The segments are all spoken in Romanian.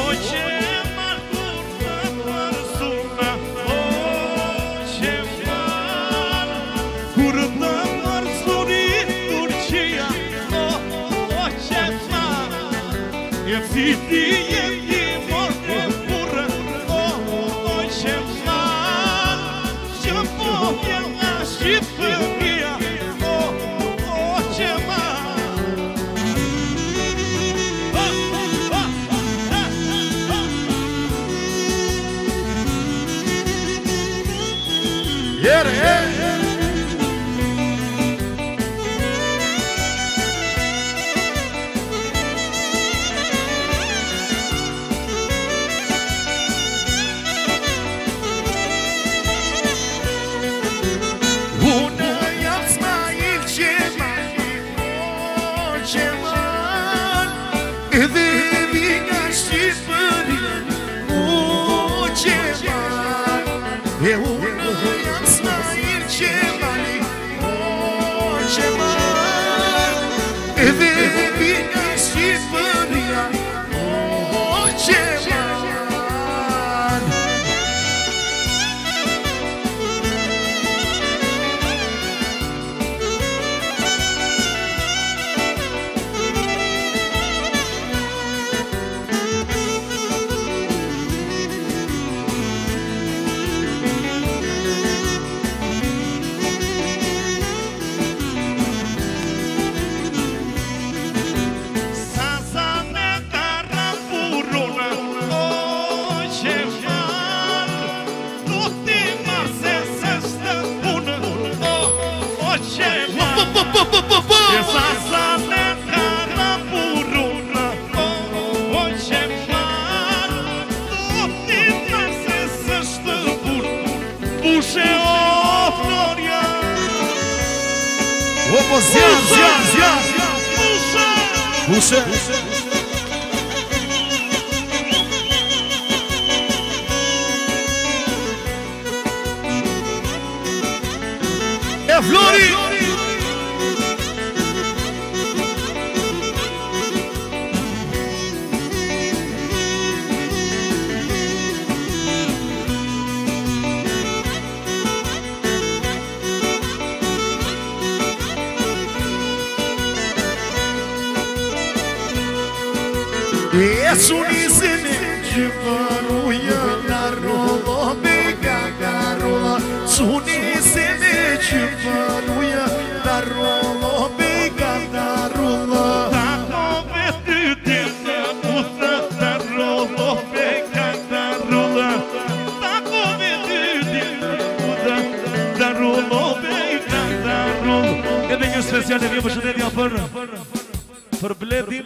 Për Bledin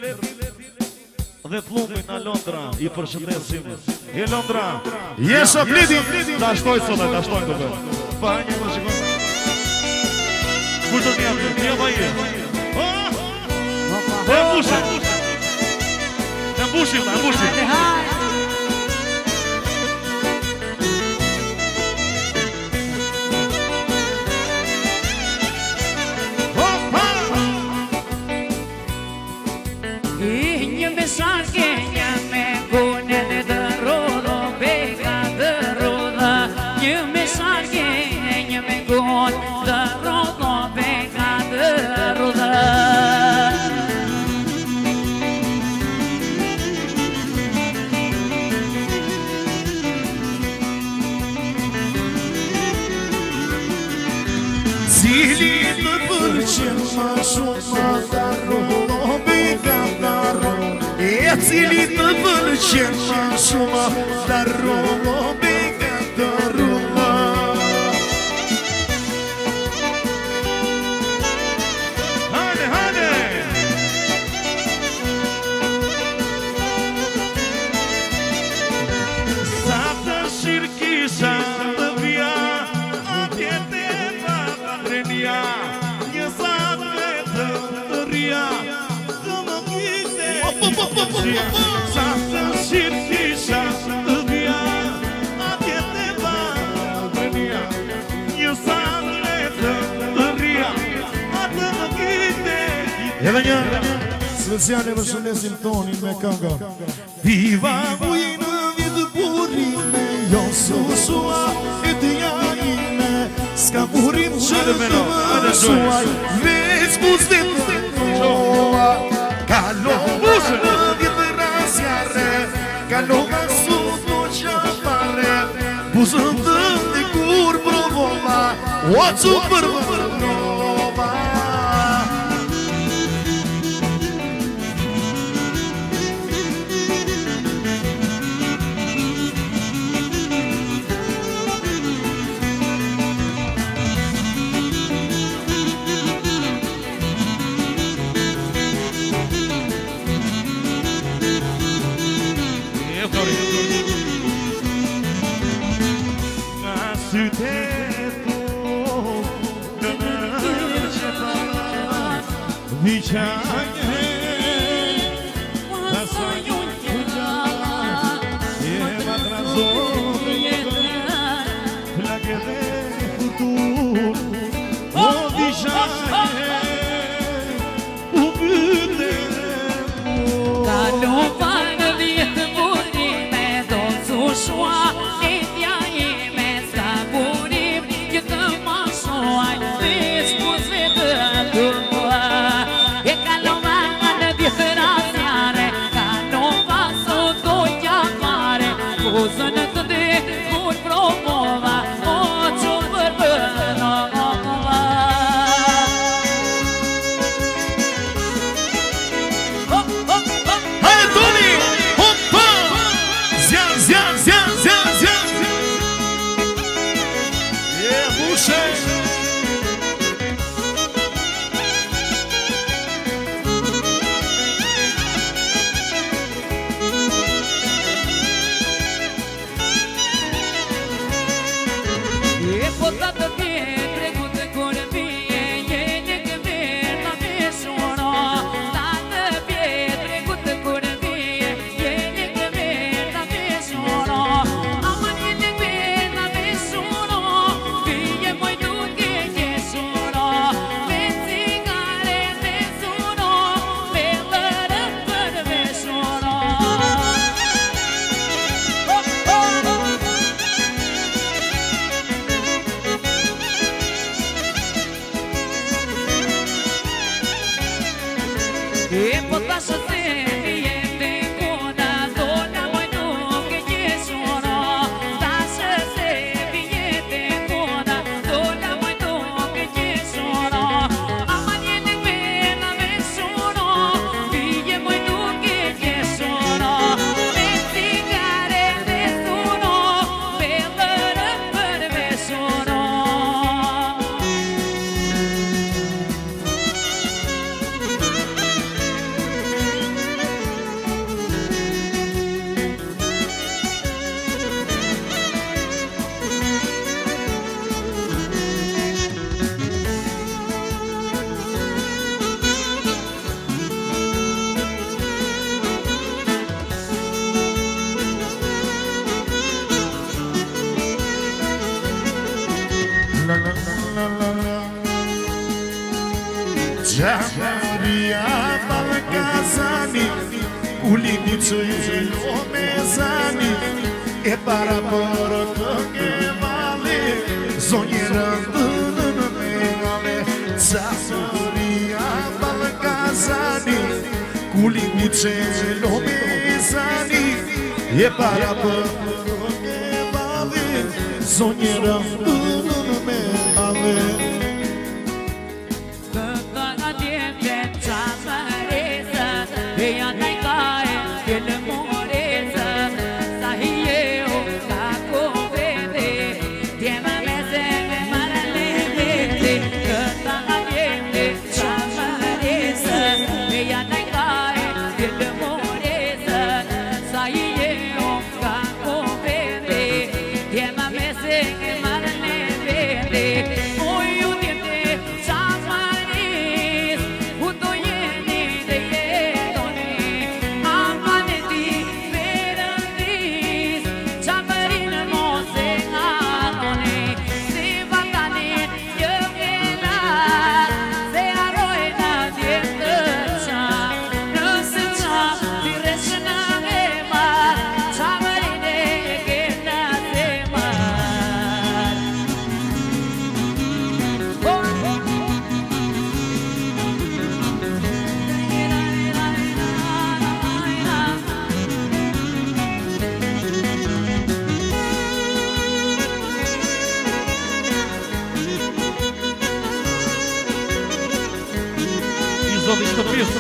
dhe Plumbin në Londra, I përshëndesim. E Londra, Jesha Bledin. Ta shtoj sot, ta shtoj të bërë. Pa një më shikon. Kur të një, një ma je. Dhe mbushim. Dhe mbushim, dhe mbushim. Cili të pëlqen ma shumë, darullo bega darullo. Hane, hane! Sa të shirkisha të vja, atje te pata renia, një sa të rria, të më kite. Sa të shirkisha të vja, atje te pata renia, një sa të rria, atë më kite. Edhe një Speciale përshëndesim tonin me kënga. Viva ujnë vjetë burime, jo susua e të jajime, s'ka burim që të mësuaj, veç buzdet të noa. Kalova vjetë rasjare, kalova sot në qafare, buzën të të kur provova, o që përvërnova. Maria Balcazani, ulimi që lo me zani, e para për kënge vale, zonjërën dënë në megale. Maria Balcazani, ulimi që lo me zani, e para për kënge vale, zonjërën dënë në megale. Marane Zoti shtëpisë.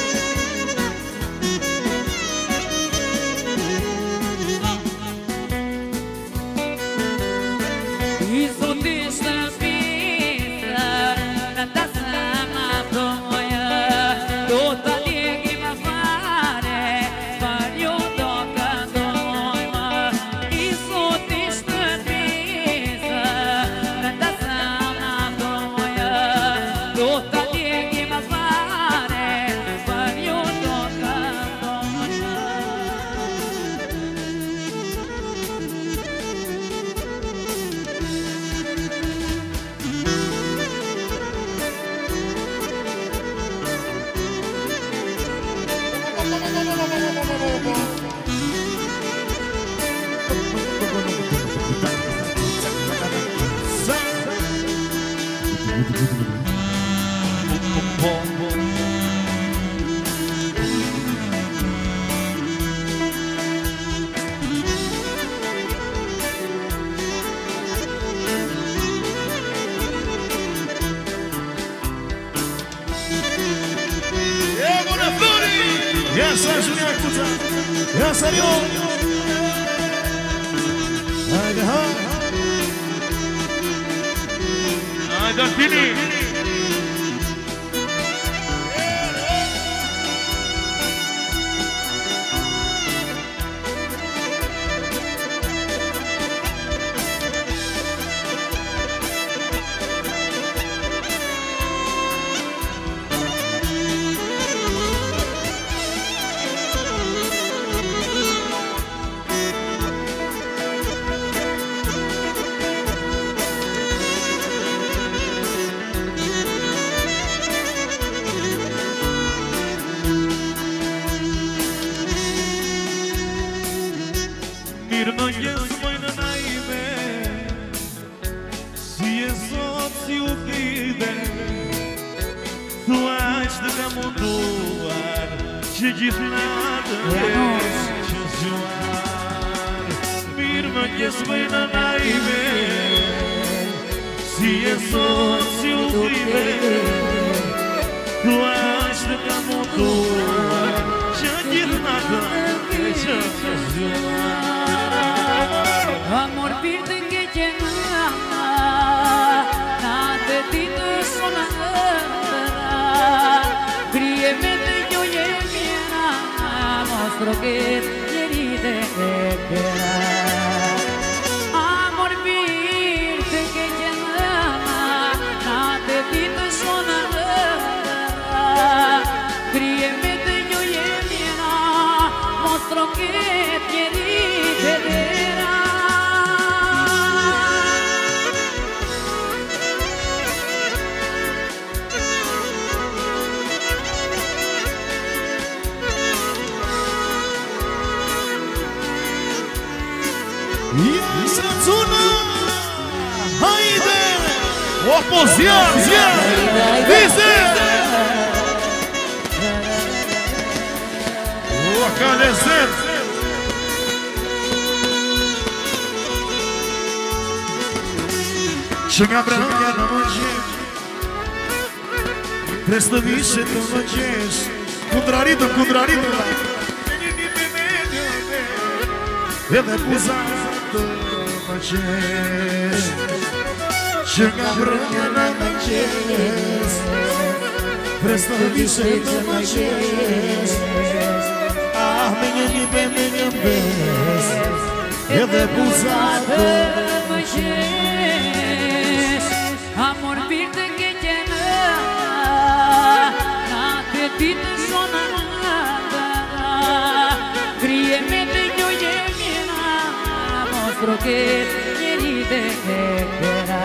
I zoti shtëpisë, në ta sama doja, do ta ligim fare, par ju do këndojma. I zoti shtëpisë, në ta sama doja, do ta ligim fare, par ju do këndojma. Essa Julia Kuta, essa yo. Hajde Altini. Mirë më njësë mojnë najme, si e sot si u thide, thua që ka munduar, që gjithë natën që zgjuar. Mirë më njësë mojnë najme, si e sot si u thide, thua që ka munduar, që gjithë natën që zgjuar. Amor pirte che chiama, nate tito sonara, griemete yo yemiera, mostro che ieri te queda. Amor pirte che chiama, nate tito sonara, griemete yo yemiera, mostro che ieri te queda. Essa zona, haydi. Opo ziyan, bize. O kalezet. Që nga brëndja në më gjesh, prestë vishe të më gjesh, kundraritëm, edhe puzatë më qesh. Që nga brëndja në më gjesh, prestë vishe të më gjesh, ah me një bes, edhe puzatë më qesh. Amor pirte che chiama, nate tito sonara, griemete yo yemiera, mostro che ieri te queda.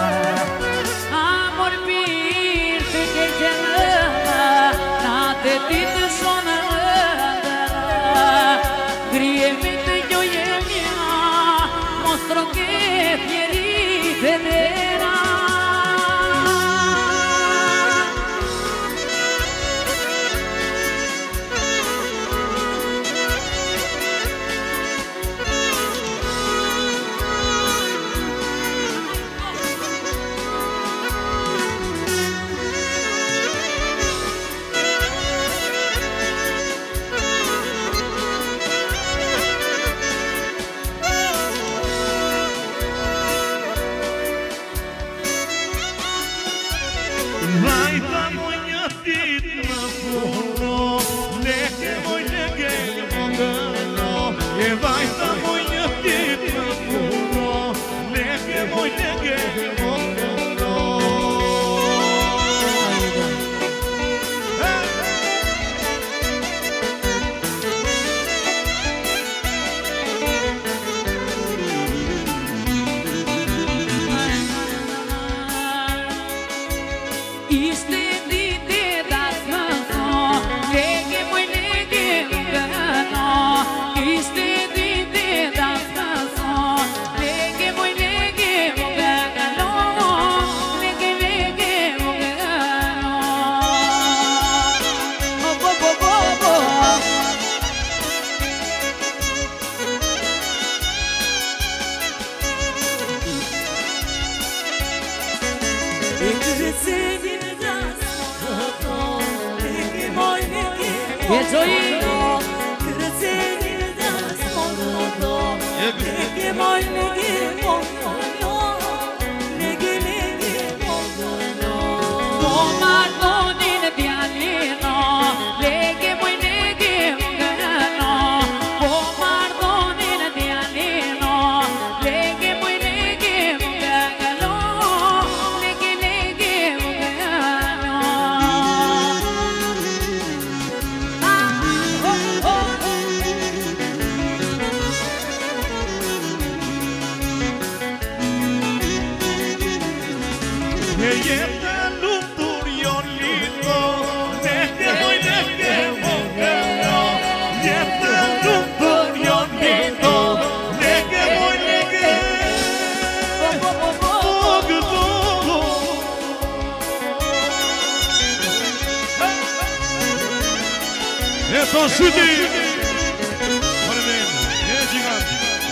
Amor pirte che chiama, nate tito sonara, griemete yo yemiera, mostro che ieri te queda. puno, leke moj leke mogano, e vajta moj një ditë puno, leke moj leke mogano. Eto Shyti! Je gjigant!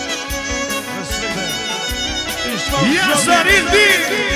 Jasariti!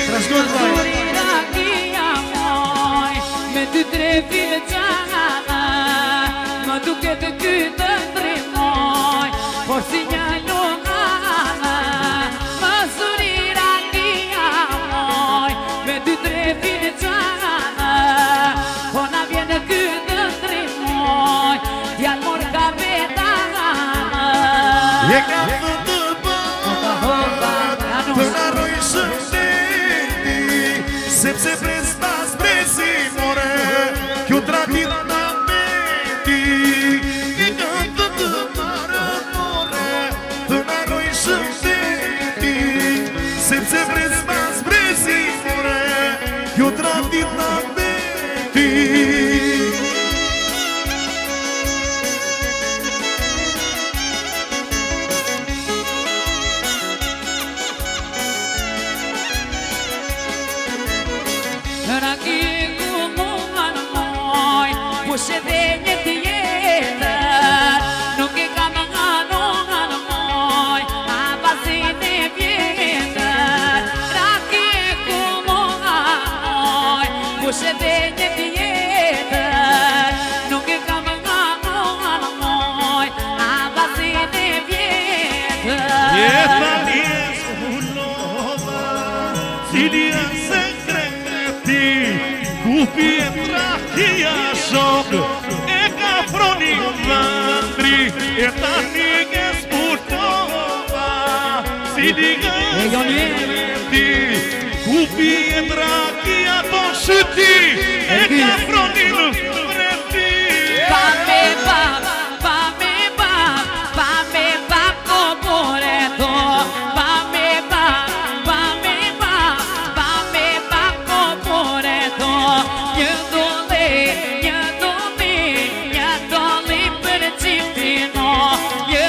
Me ty tre vjeçana, më duket ty të ndrimoj, por si një lunana, më surira kia moj. Me ty tre vjeçana, po na vjen ky të ndrimoj, djallë mor kapetana. Je ka të bëbat, të naroj shëndeti, sepse pres pas presi more, kjo tradit në meti. Je ka të bëbat more, të naroj shëndeti, sepse pres pas presi more, kjo tradit në meti. Pushe dhe një tjetër, nuk I kam nga moj, a basin e vjetër. Raki e ku moj, pushe dhe një tjetër, nuk I kam nga moj, a basin e vjetër. Jeta njes ullova, cilja sekreti, kupi e trakia shok, e ka froni vëndri, e ta një spurtova, cilja sekreti, kupi e trakia to Shyti, e ka froni vëndri. Pa me bab, kopore to, pa me bab, kopore to, një doli për qiptino, një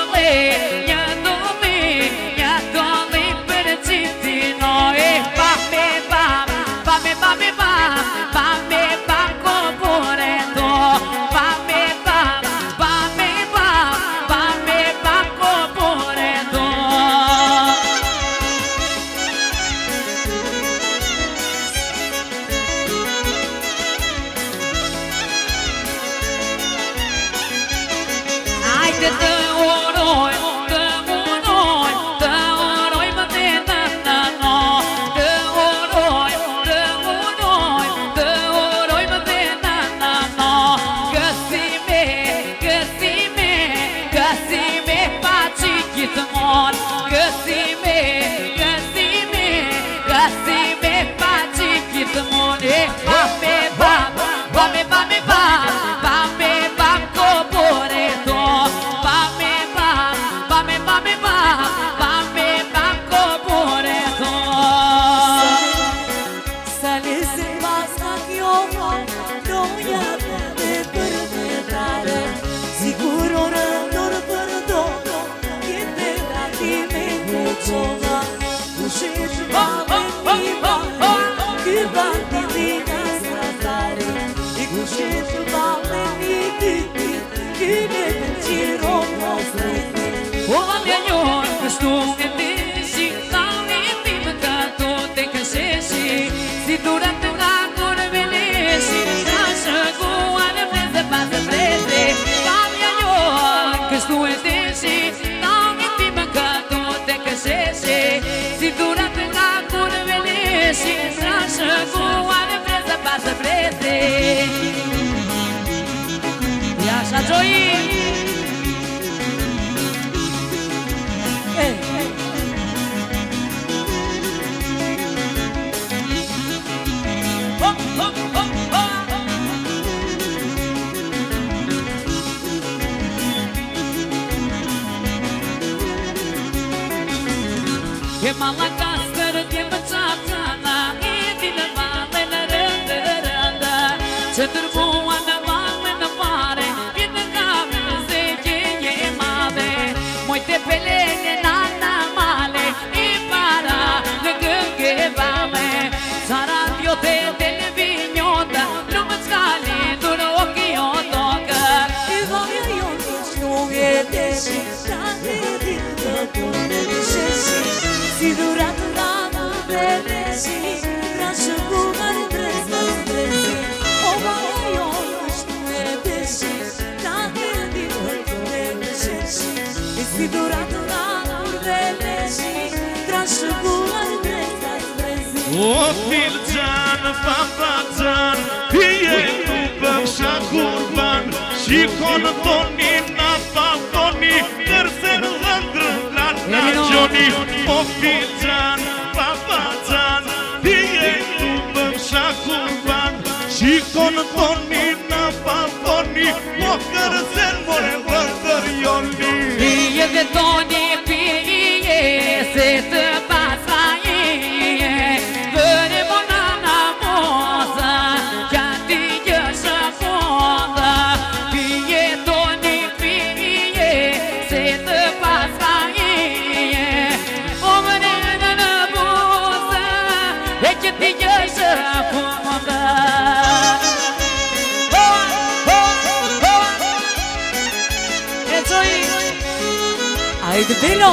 doli për qiptino, e pa me bab, kopore to. să breze. E așa, Joey! E malaca stără de bățața la edină valele rândă rândă. Ce târbuană valele mare, vină came zece e mave. Moite pelene nana male, e para de gânge vame. Țara diote de neviniotă, lumă-ți cale, dură ochii o tocă. E vaia eu nici nu e deși, dar de dintă pune deși. Si durato l'anno delle sì, traccio come trezza trezzi. Oh ma io non è dessi, tanti di delle sì. E si durato l'anno delle sì, traccio come trezza trezzi. Oh filțan, papațan, fie după și-a curban și contonii, napatonii, tersen lăndră la naționi. Oh filțan, papațan, fie după și-a curban și contonii, napatonii, o cărăsen more vărdărioni. Fie de tonii, fie se te pasa ie, văre monana moza, chiar tige și foda. Fie tonii, fie se te pasa ie, o mână moza, e chiar tige și foda. Hai de bello!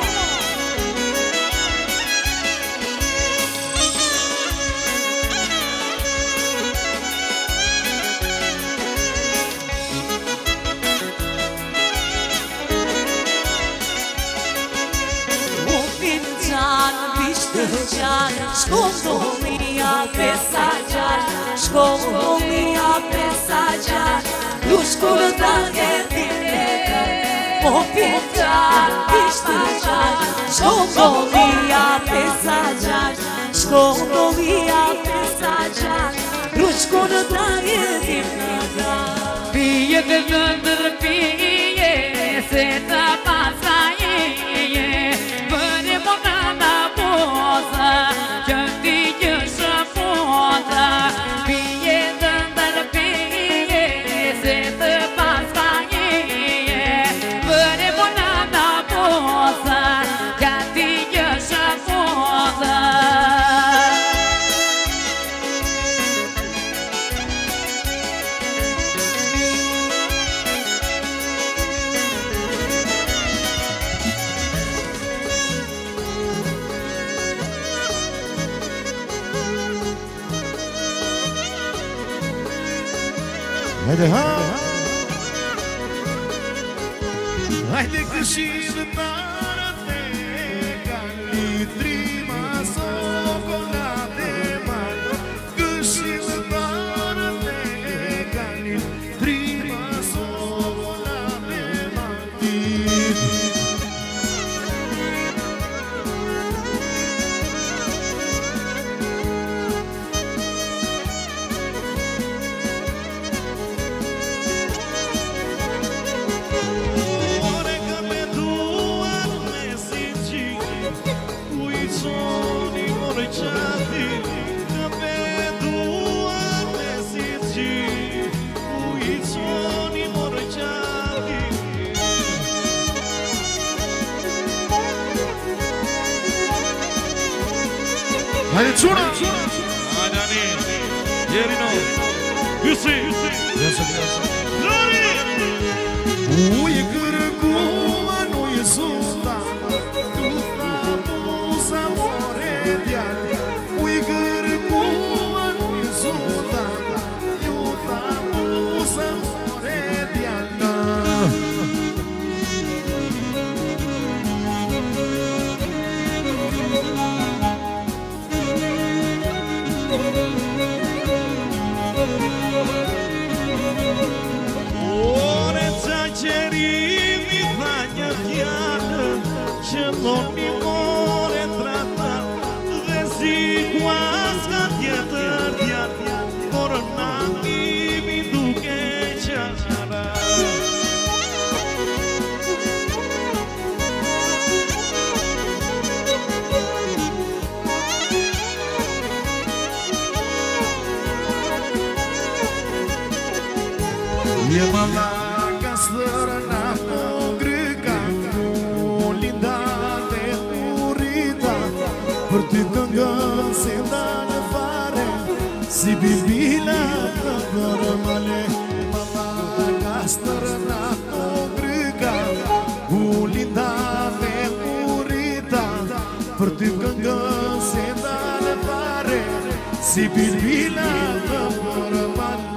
Scondomia pesajar, scondomia pesajar, lușcul taghe dineka, o pintar pistajar, scondomia pesajar, scondomia pesajar, lușcul taghe dineka. Fie de gânduri, fie se te pasa ie, văre monana moza, chiar tige și foda. Fie de gânduri, fie se te pasa ie, văre monana moza, chiar tige și foda. Haide, ha! Haide că și dânară te gali, trima socolate mari. Că și dânară te gali, trima socolate mari. Haide, ciuna! Haide, Ani! Ierino! Yusi! Lori! Ui cârcuma, nu e suta, tuta musa more diali. Ui cârcuma, nu e suta, tuta musa more diali. E malaga strana pogrega, linda de murida, per ti cangan se dane fare, si bibila per male. Malaga strana pogrega, linda de murida, per ti cangan se dane fare, si bibila per male.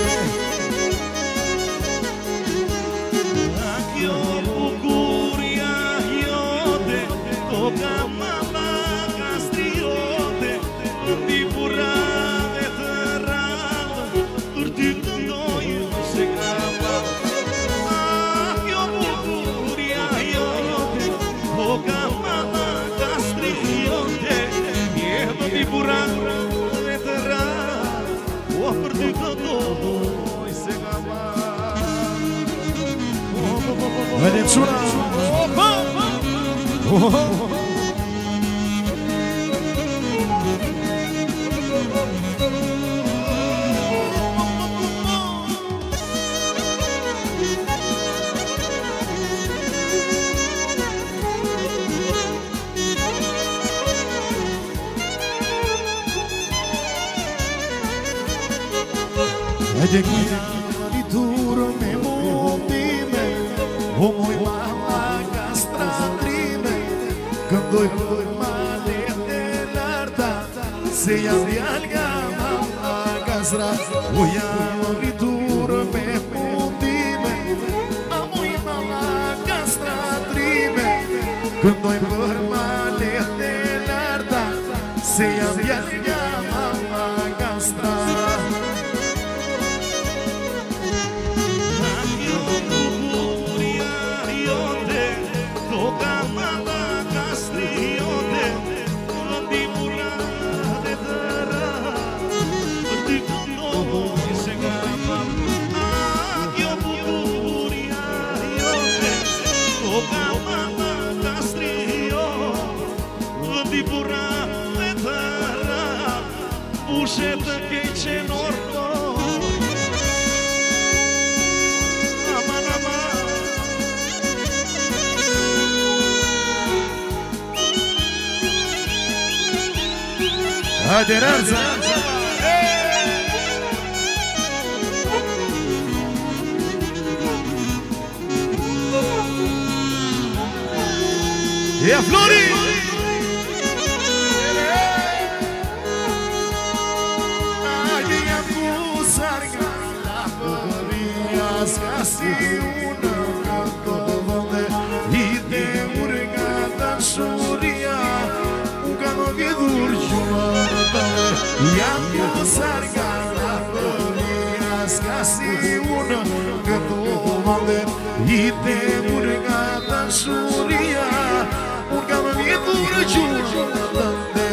Venezuela. Ede guida di duro me montime, o muy mala castratrime, quando eu fui male dell'arta, se avvialga mala castra, o ya di duro me montime, o muy mala castratrime, quando eu fui male dell'arta, se avvialga mala castra. Ușetă că-i ce noroi. Aman, aman. Aderanța! E a Florii! Scasi una cantovande I te urgata shuria Ugano vidur jumatale Iambo sarga la floria Scasi una cantovande I te urgata shuria Ugano vidur jumatale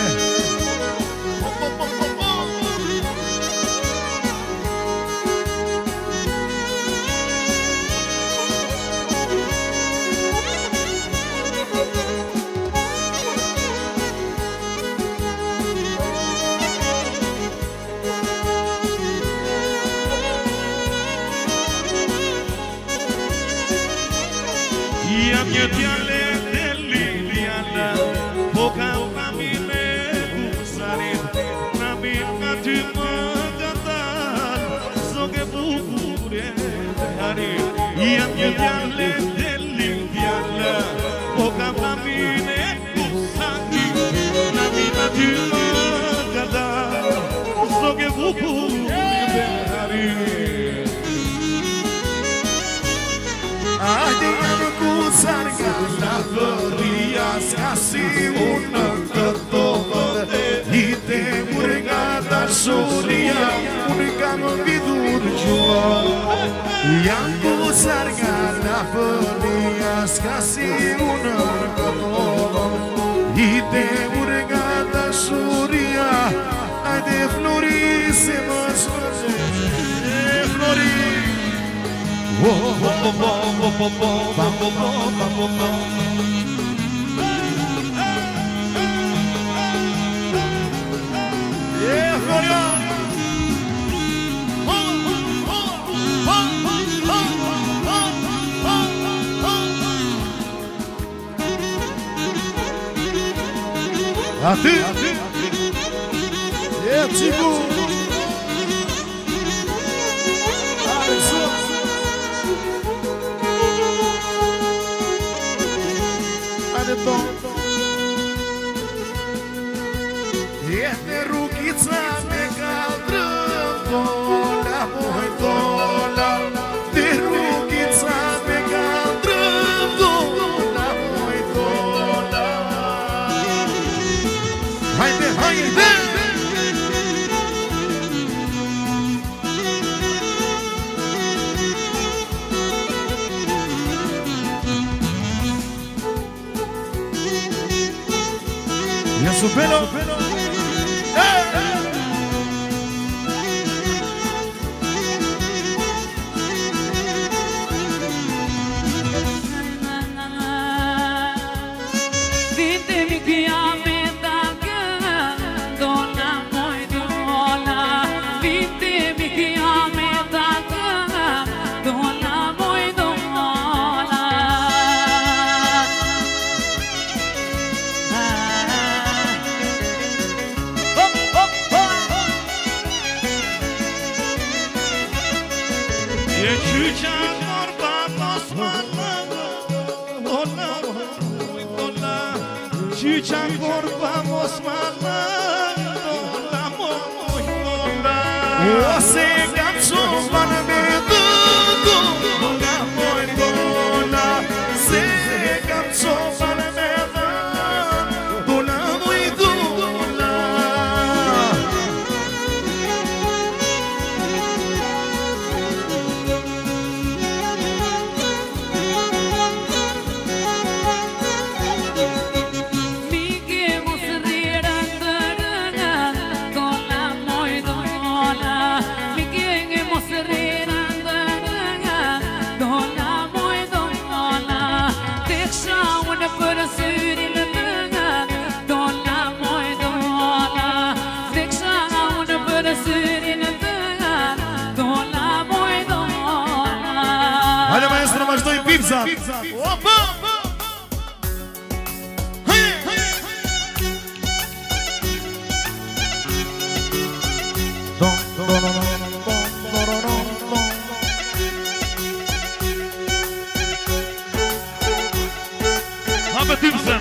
Ia mie diale de Liliana, boca na mine gusare, na minha de mangatal, só que bucure are. Ia mie diale de Liliana, boca na mine gusare, na minha de mangatal, só que bucure are. Adiam cu sarga la floria Scasi una cantovande I te urgata shuria Urgano vidur jumatale Iam cu sarga la floria Scasi una cantovande I te urgata shuria Ai de florisima Florii Yeah, Florian! Atât! E țigu! Haide tot! E de ruchița me caldrăm dola, moi dola. De ruchița me caldrăm dola, moi dola. Haide, haide! Ia su pelo! Ciucea vorba mosmana, dola, moi dola. O se capțo bana me dola, moi dola. Se capțo bana me dola, moi dola. Haide maestro, mă doi pizza. Opa! Habe pizza.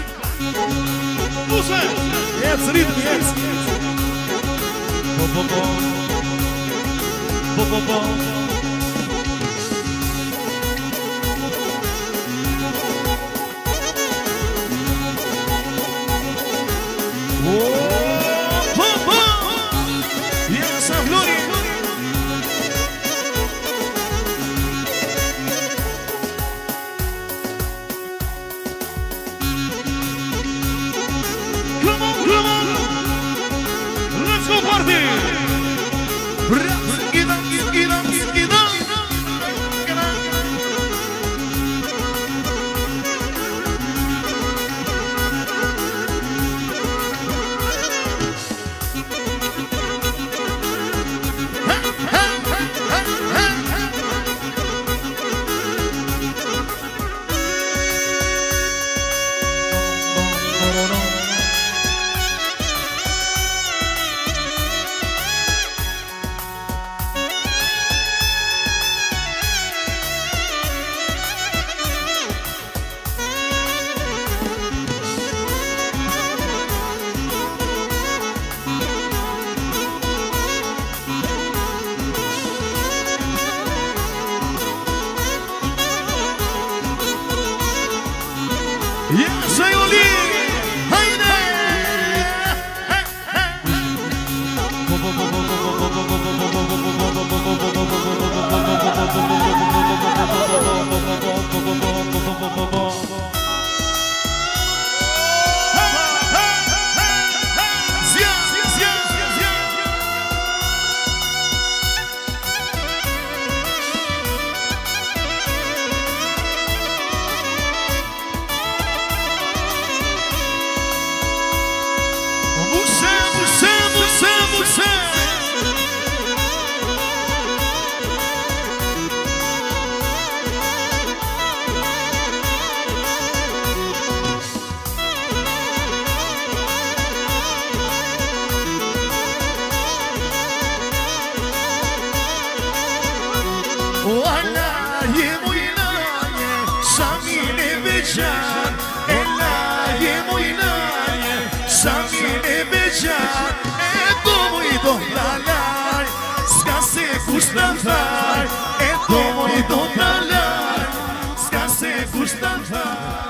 Puse. Jetzt Rhythm, jetzt. Bo bo bo. Bo bo bo. Oala je moj nanje, sa mine veçan. Ela je moj nanje, sa mine veçan. E do moj do lalaj, s'ka se kusht të thaj. E do moj do lalaj, s'ka se kusht të thaj.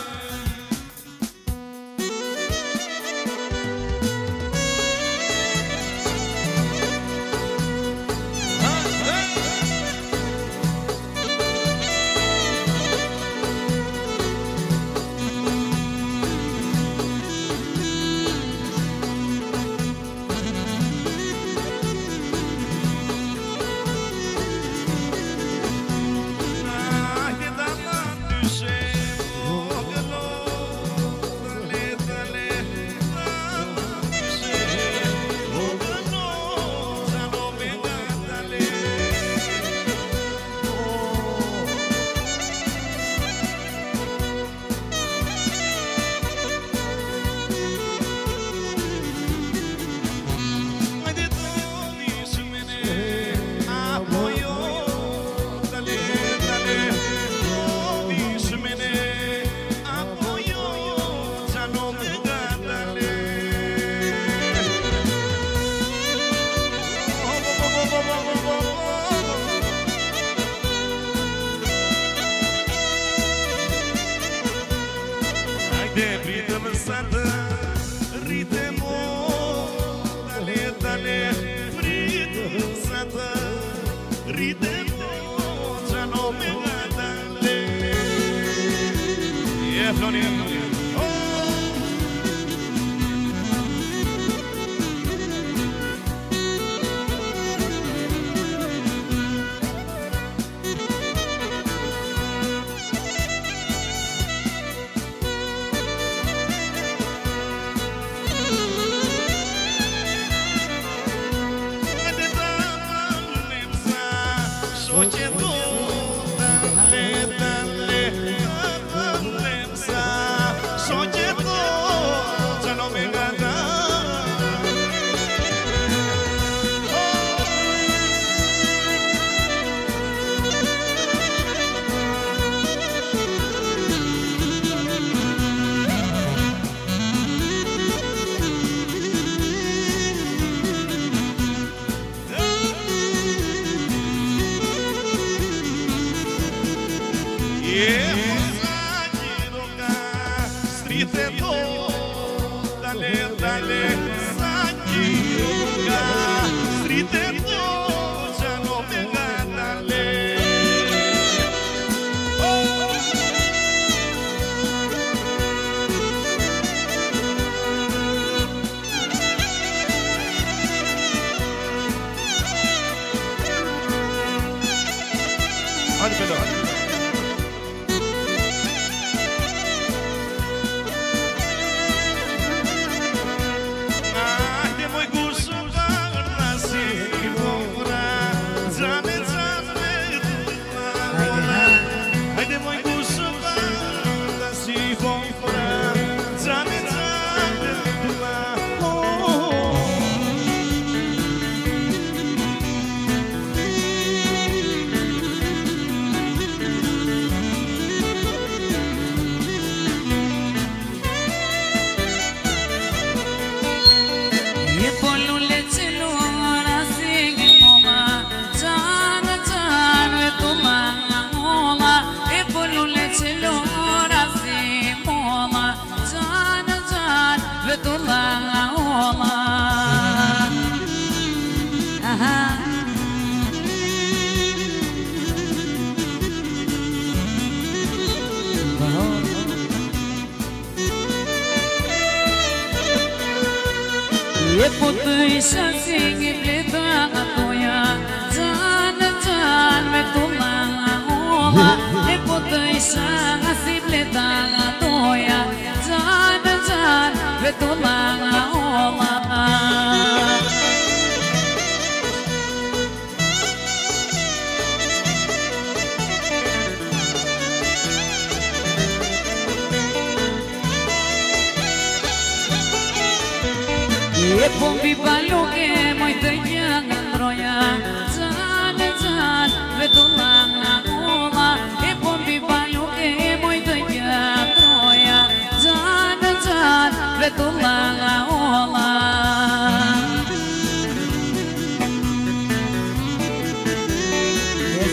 Pompi paluke, moi te jangan roya, zan, vetulah.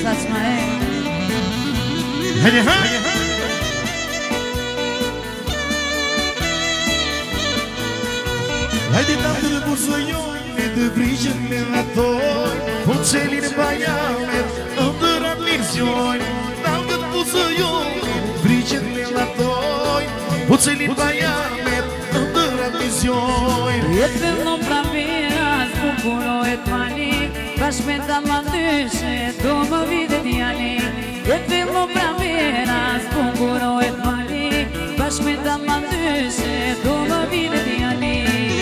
lăsați mai. Haide, hai! Haide, tantele buzoione de brigele la toi, Oțelin baiamer, îndărat mirzioi. Tantele buzoione, brigele la toi, Oțelin baiamer, îndărat mirzioi. Et velno praveras, bucuro et mani, Baš me da mladeše, doma vide dijani. Et velno praveras, bucuro et mani, Baš me da mladeše, doma vide dijani.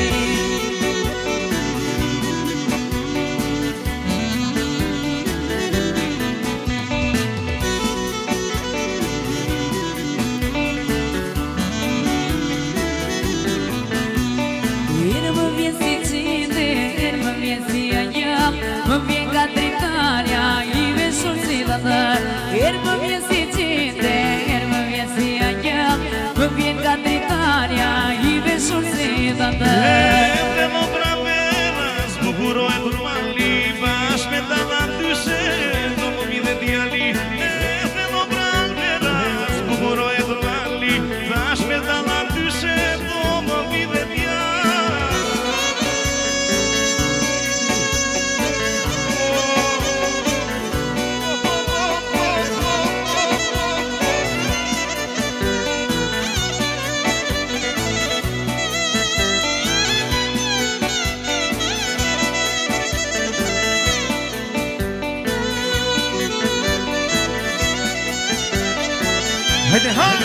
Mă vien ca tritarea, iubeșul zilătă. Ieri mă vien si cinte, ieri mă vien si aghiam. Mă vien ca tritarea, iubeșul zilătă. Vremo praveras, bucuro e turmali, Baš me da na duše, domo vide dijali. Vremo praveras, bucuro e turmali, Baš me da na duše, domo vide dijali. Haide, hai!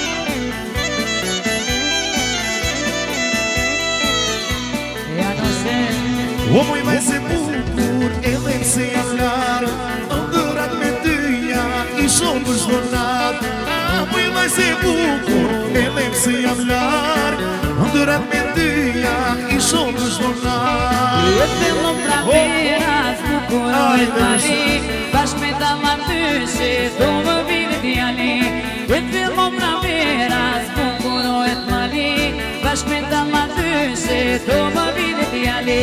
Ea nu se... Omul mai se bucur, ele se iar, îndărat medâia, ișor bușdonat. Omul mai se bucur, ele se iar, îndărat medâia, ișor bușdonat. Et velno praveras, bucuro et mani, Baš me da mladeše, doma vide dijani. Et velno praveras, bucuro et mani, Baš me da mladeše, doma vide dijani.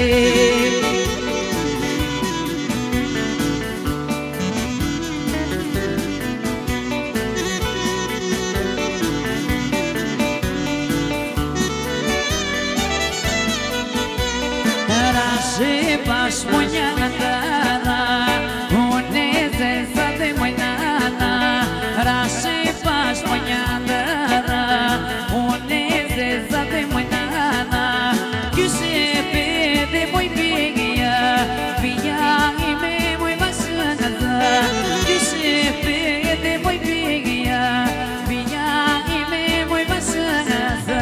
Raše baš moja nadana, uneze sade moj nana. Raše baš moja nadana, uneze sade moj nana. Kyse pede moj bigya, biya ime moj masanaza. Kyse pede moj bigya, biya ime moj masanaza.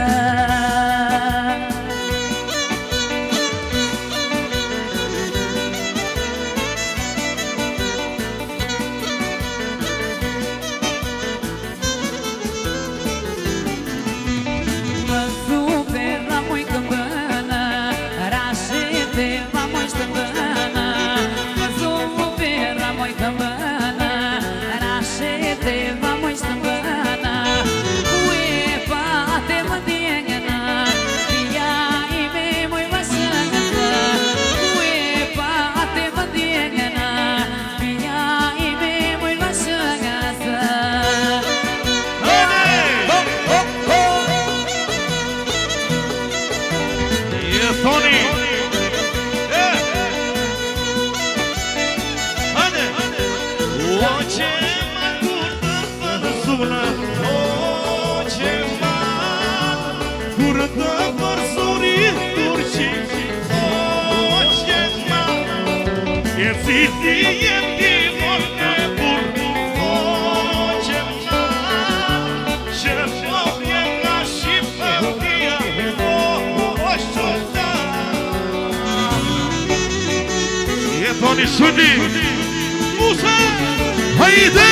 Tony Sudi Musa Haide!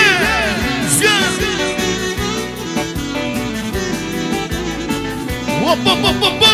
Op, op, op, op, op!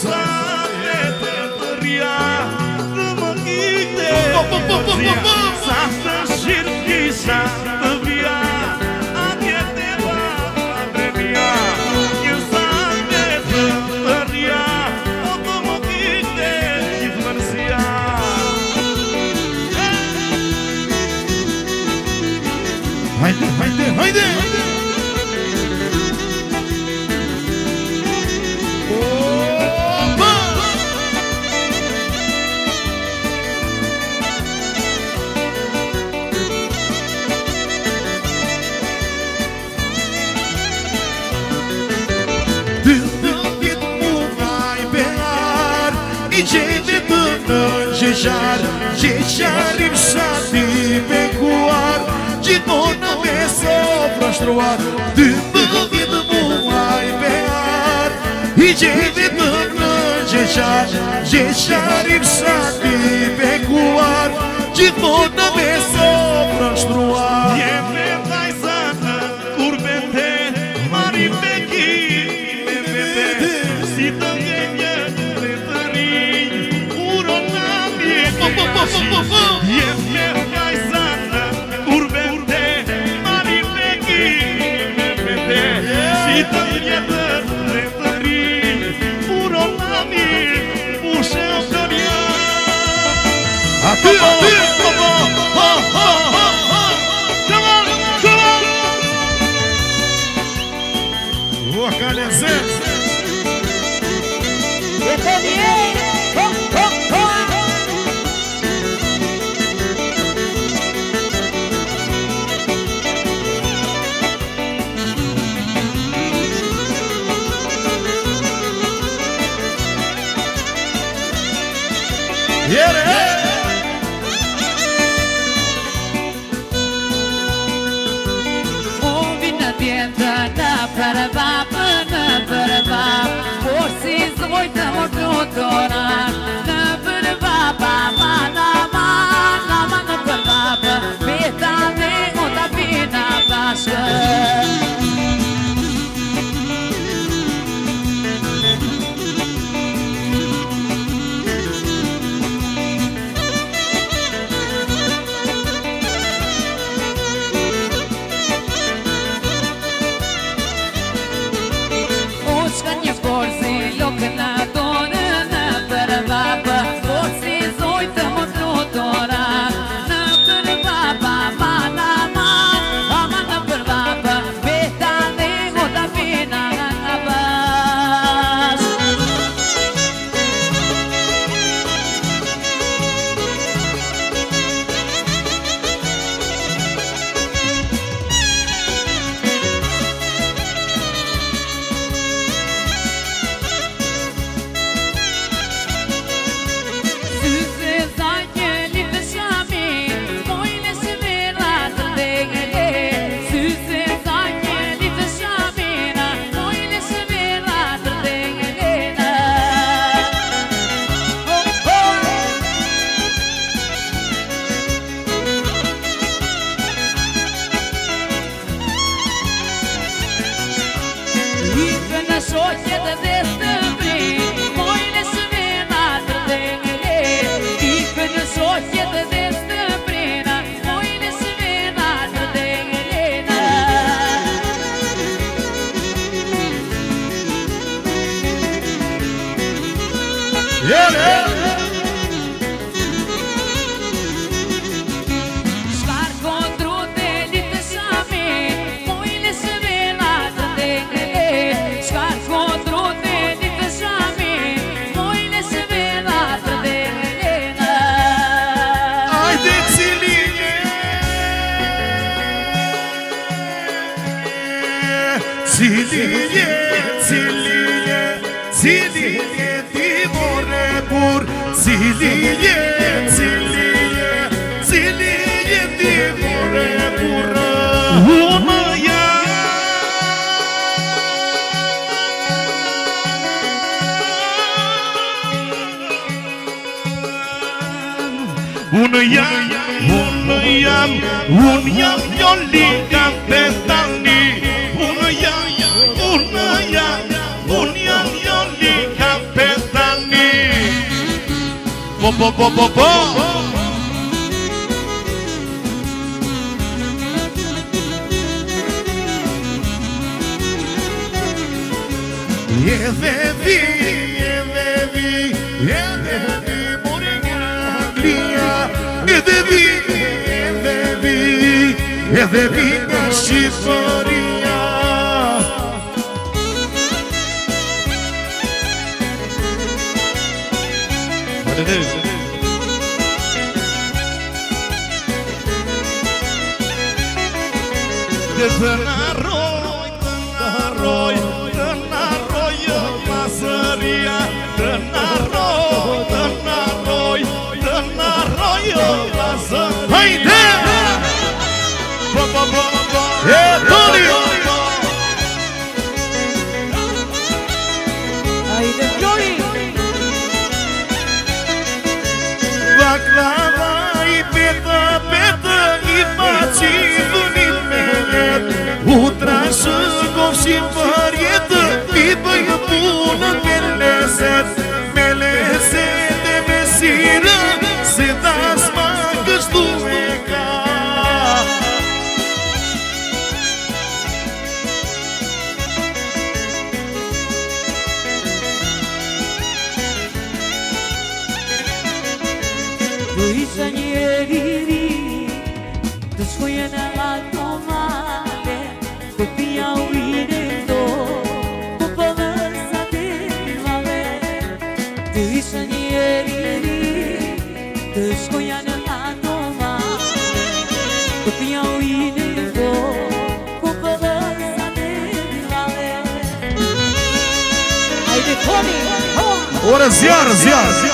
Haide, haide, haide! Opa! Tândit muvai bear, nici de tână jejar, jejarim șati pe cuar, de dona me sopra de vida muai bear e de vida jejar jejar im sabe pecuar de dona me sopra e verdai sana urbete mari peki bebete si também é letrin uronami e verdai sana urbete mari peki bebete si também é letrin uronami puxa o caminhão até un yam, yoli campestani. Ora ziar.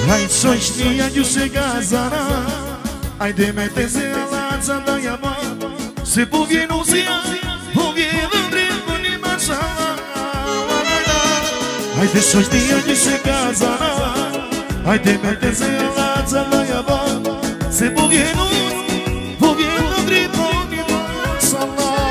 Hai só estia de chegar zara Ai de meter-se a lança da yama Se pouvia não se pouvia vender com animação Ai de só estia de chegar zara Ai de meter-se a lança da yama Se pouvia não pouvia vender com animação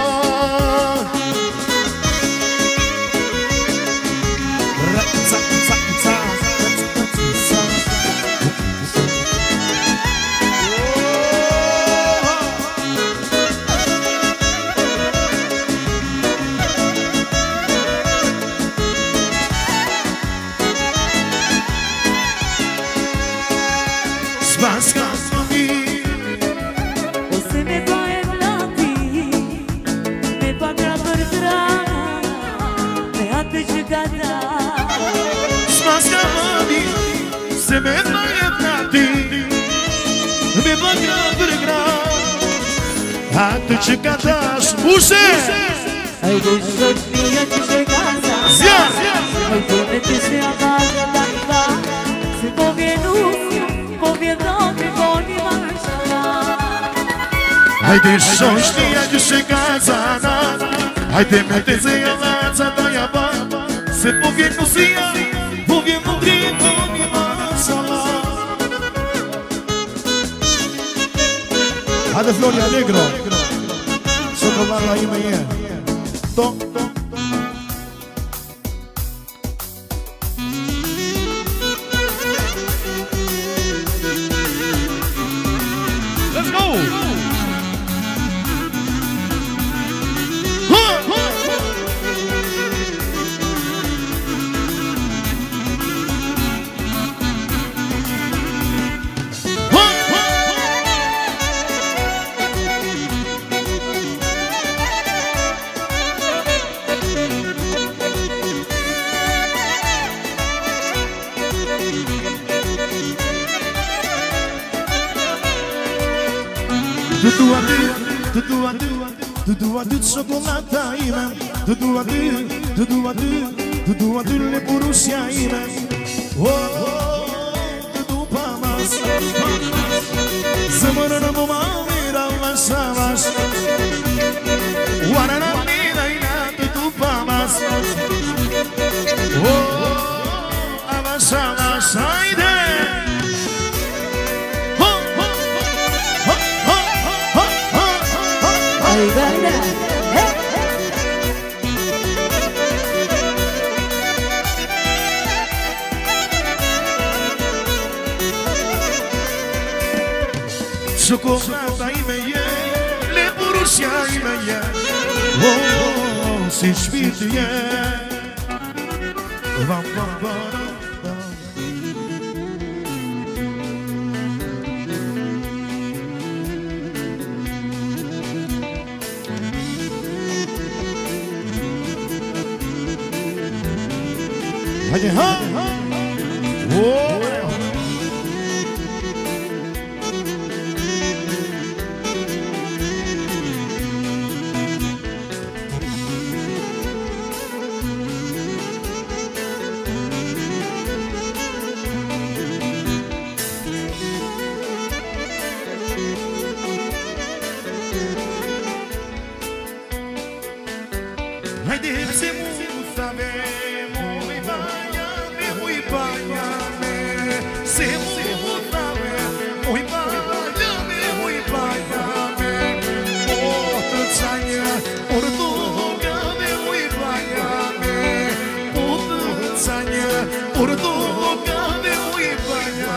Você me vai blati, me paga por trás, me até chegar. Smasca mami, se me vai blati, me paga por trás, até chegar. Puxa! Ai deixa dia de chegar. Ai promete-se a casa da riva, se governo me pode marchar. Ai deixa os dias de chegar zana Ai de meter-se a lança da yaba Se pouvia no cia, pouvia no grito de maçala Hadi Flori Allegro Socorro aí amanhã Tom Let's go! Tudo a tu chocolate ima Tudo a tu le purusia ima Tudo pamas Zamana na mumamira masavas Wana na mina ina tudo pamas Avasavas aide Ai gana, Chocolate imeia, le purusia imeia se espirtia Vamos Hadi ha! Hadi hepsi mustabe Muy vaya, muy vaya Se mustabe Muy vaya, muy vaya Portățania, portuga Muy vaya Portățania, portuga Muy vaya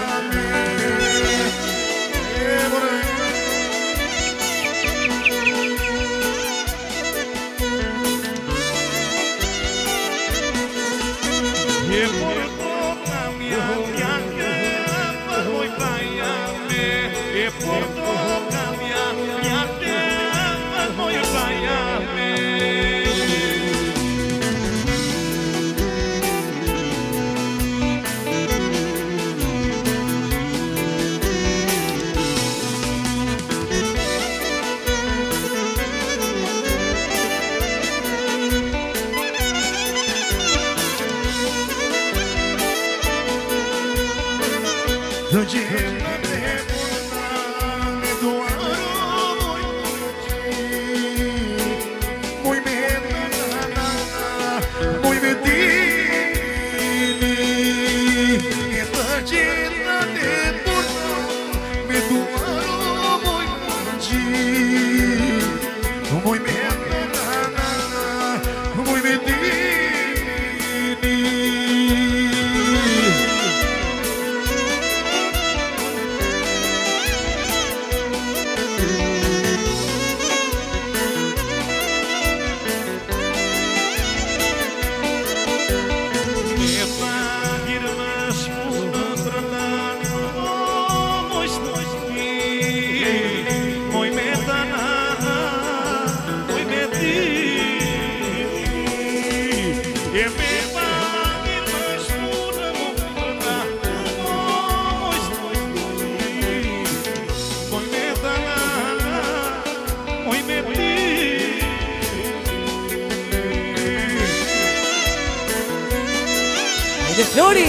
E por toda minha terra foi baiame E por toda minha terra foi baiame Dëgjema me puna me duaro Muj me nana, muj me dini E dëgjema me puna me duaro Muj me nana, muj me dini De Flori!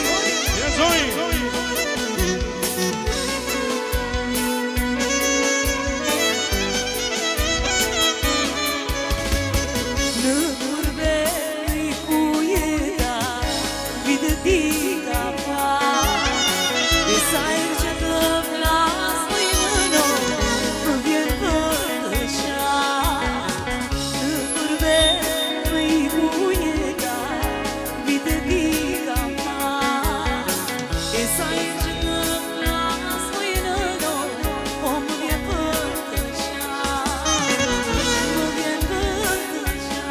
Në kurberi ku jeta, vidë dita pa E sajrë që të vlas më jëno, më vjen për të qa Në kurberi ku jeta, vidë dita pa E sajrë që të vlas më jëno, më vjen për të qa Më vjen për të qa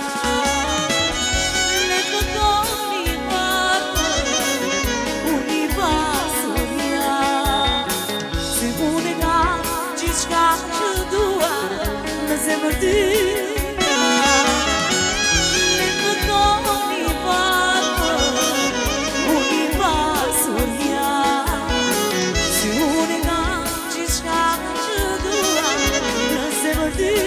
Le të doni parë, unë i pasuria Se unë e ka gjithçka që dua në zemër tyja Le të doni parë, unë i pasuria Se unë e ka gjithçka që dua në zemër tyja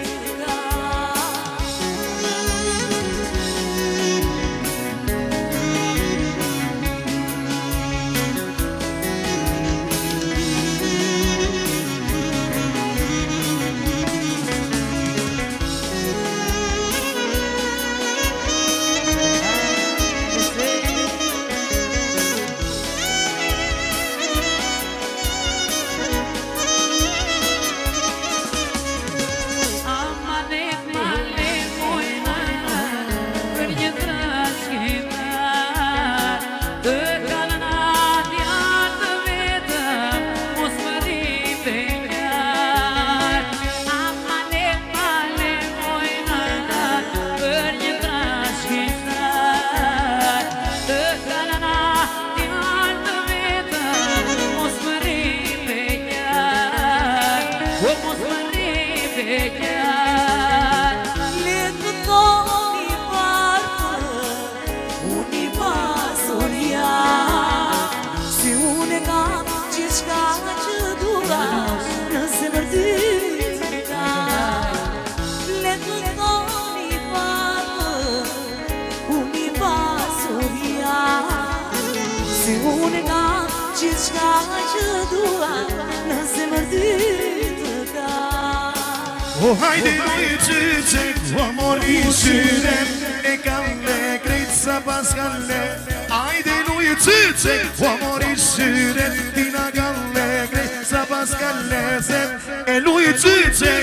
Le të doni parë, unë i pasuria Se unë e kam gjithçka që dua në zemër tyja Le të doni parë, unë i pasuria Se unë e kam gjithçka që dua në zemër tyja O hajde një qyqek, o mori shyren E kalle krejt sa pas kalle Hajde një qyqek, o mori shyren Tina kalle krejt sa pas kalle E një qyqek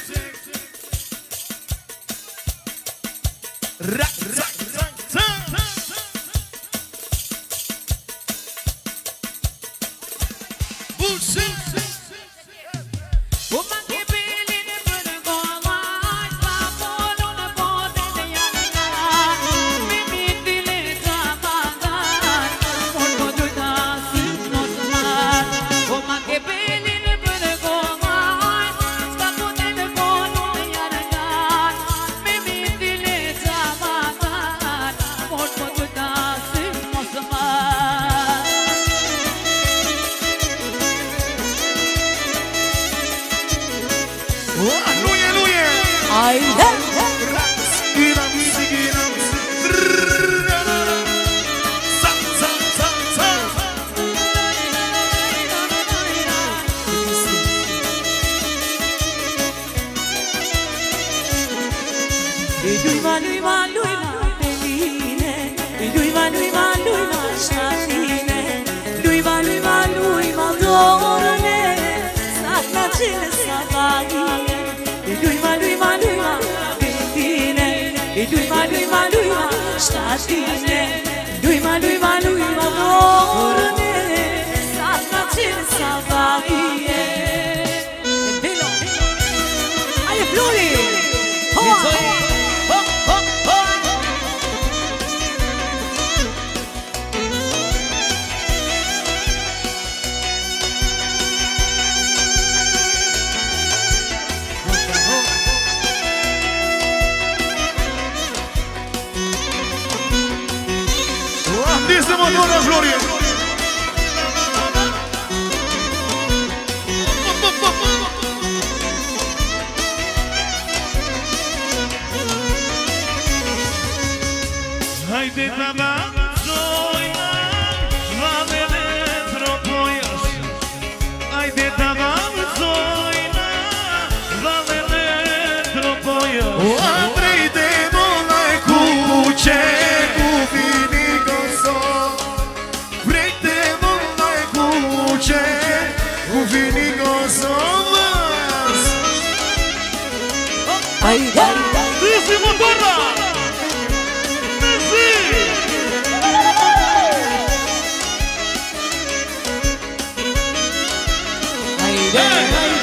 Ra, ra, ra, ra Bushim Che bene ne ștatine Lui-ma, lui-ma, lui-ma, dorne S-a tracit salvaie Vino! Aie, Flori! Hoa! Hop, hop, hop! Desde motora, Gloria. Haide, tata, zoina, vale dentro poias. Haide, tata, zoina, vale dentro poias. O Andrei de Molai cu ce cu vinico so. Vrei de Molai cu ce cu vinico so. Ai, ai, Disi motora! Disi! ai, ai, ai,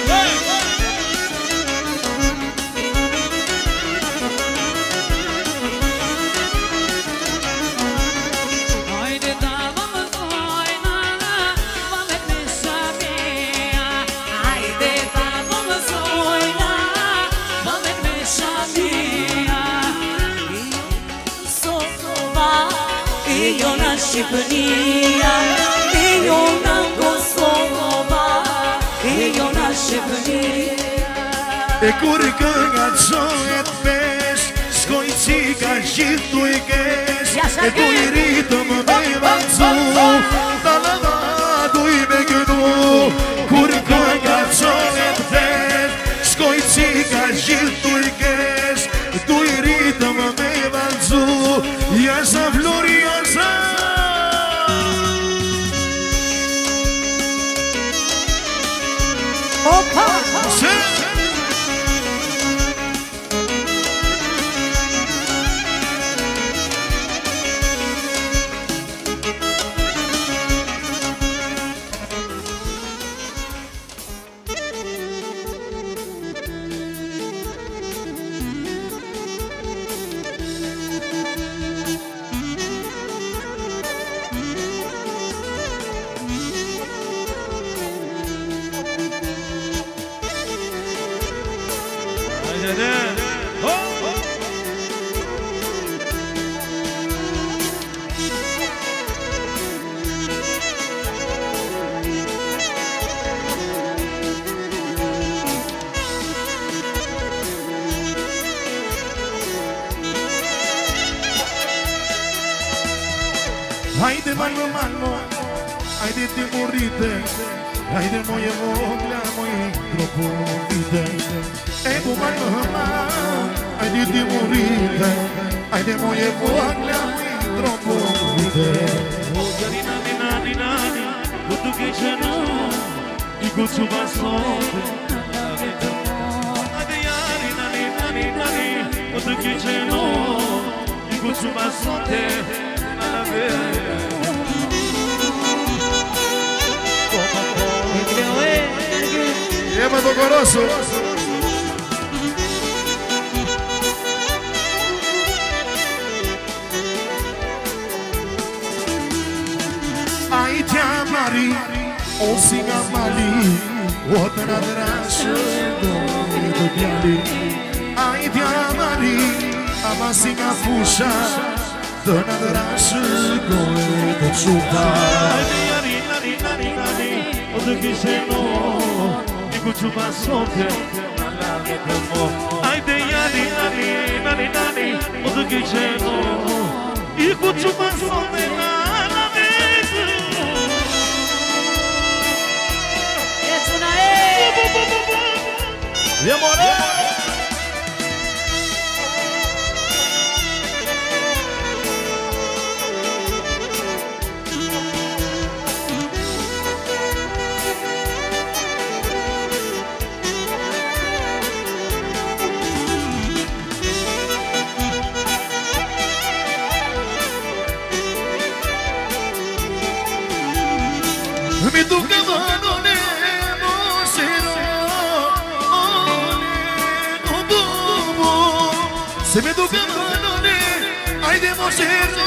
Haide, da, vamos, zoina, vale mesa mea. Haide, da, vamos, zoina, vale mesa mea. Sosova, eu na Șepânia, eu na Kosova, eu na Șepânia. E curcă gațo et pes, scoițica și tu e ches. E tu e ritm me vanzu, da la la tu e begnu. Curcă gațo et pes, scoițica și tu e ches. Tu e ritm me vanzu, ia sa gloriosa. Opa! Haide mano mano, haide te morite, haide moje voglia, moje tropite. Ego mano mano, haide te morite, haide moje voglia, moje tropite. Nani, nani, nani, quanto che c'è no, i gucci bassote. Haide yari, nani, nani, nani, quanto che c'è no, i gucci bassote. E mă docorosu. Ai te amari, o siga mali, o te nadrașă, do biali. Ai te amari, ama siga fușa, te nadrașă, do ciupa. Nani, nani, nani, nani, quanto che c'è no, i gucci bassote. Haide yari, nani, nani, nani, quanto che c'è no, i gucci bassote. Ești una e! E moră! Mi duca manone mosero se me duca manone ai de mosero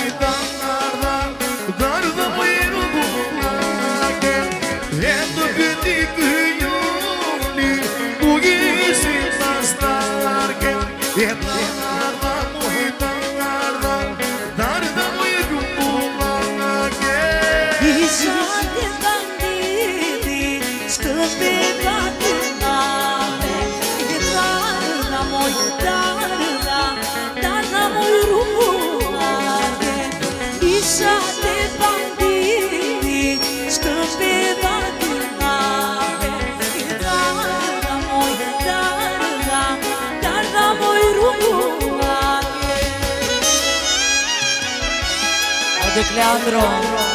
the Leandro.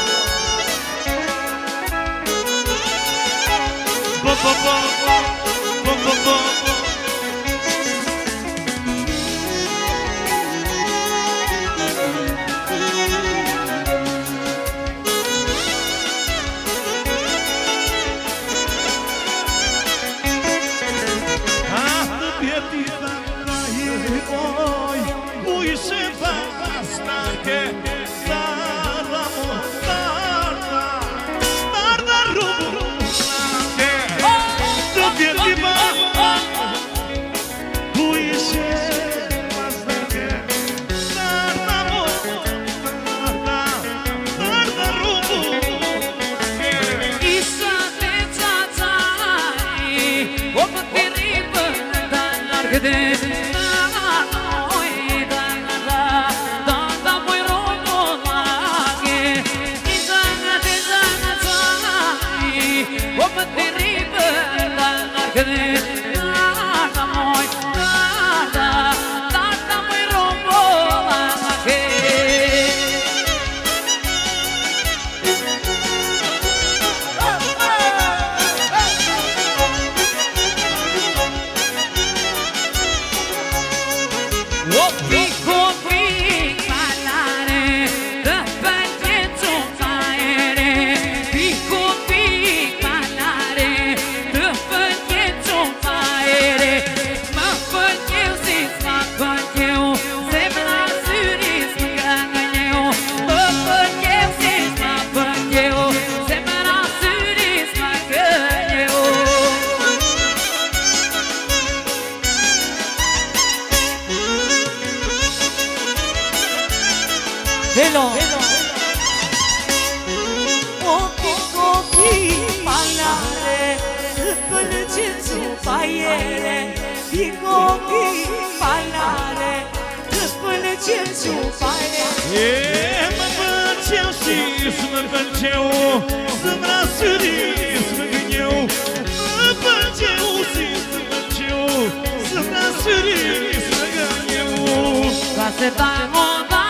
Hello. Opi, palare, pălăcițu, paiere. Opi, palare, pălăcițu, paiere. Mă plăceau și să-mă plăceau, să-mi rasuri, să-mă gâneu. Mă plăceau și să-mă plăceau, să-mi rasuri, să-mă gâneu. Ca se tamo,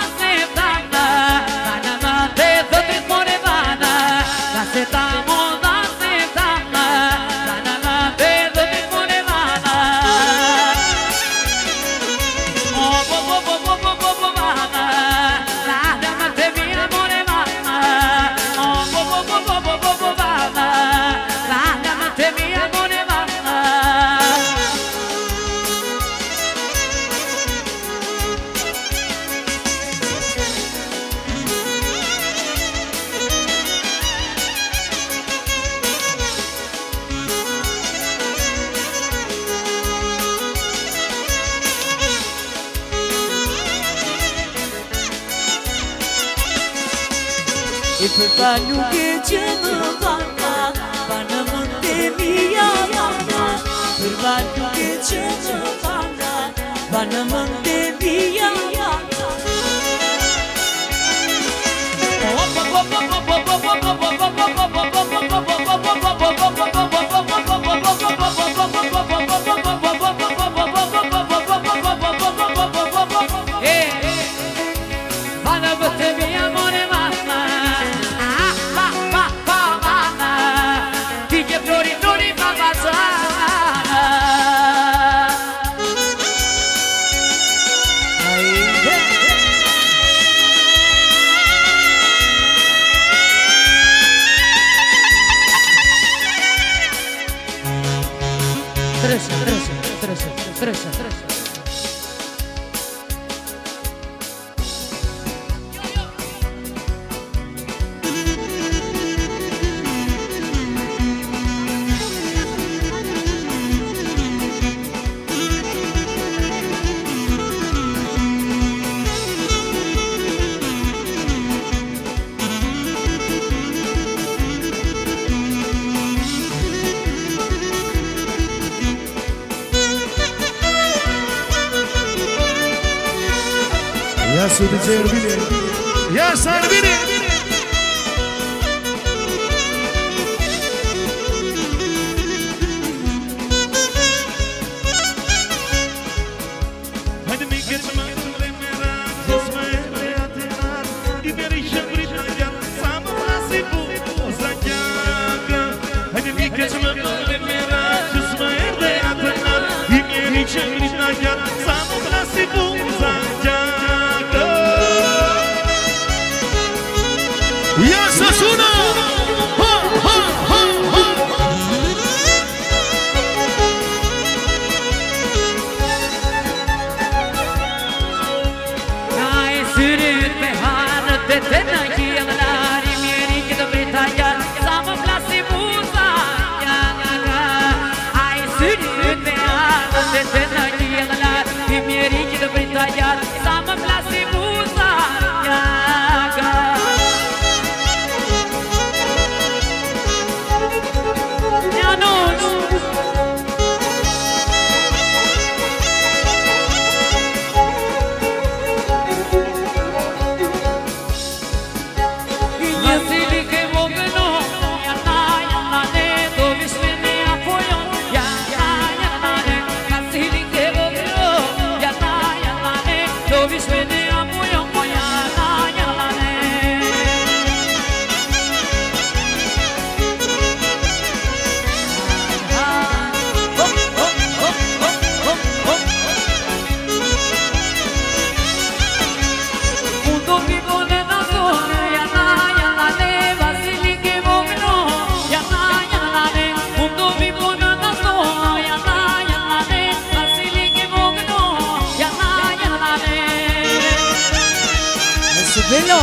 E per bagno che ce ne vanno monte mia mamma. Per bagno che ce ne vanno monte mia mamma. Trece. Ia să te bine, ia să bine. Haide mică să mă întâmple merat, să-ți mă reaterat, Iberișa, Brita, Nici grita chiar să nu lase buza geacă. Ia să sună! Ha, ha, ha, ha! Ai sărut pe hară de tână ghielări, mieri că vrita iar să mă place buza geacă. Ai sărut pe hară de tână ghielări, mieri că vrita iar să mă place buza geacă. Velo!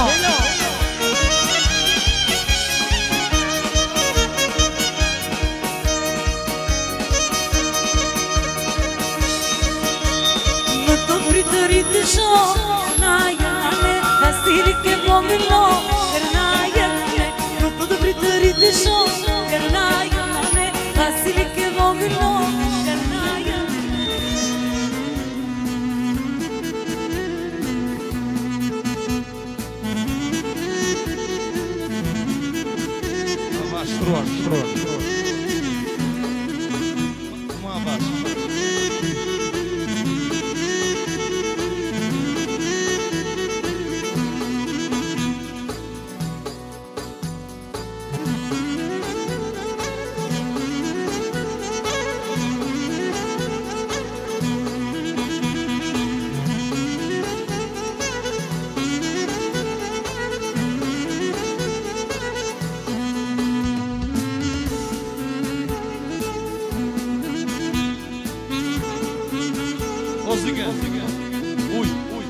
Mă tărit și-o Naiane, Vasili che vomilo Naiane, mă tărit și-o Naiane, Vasili che vomilo Naiane. Stron. Mă abaș. Ui.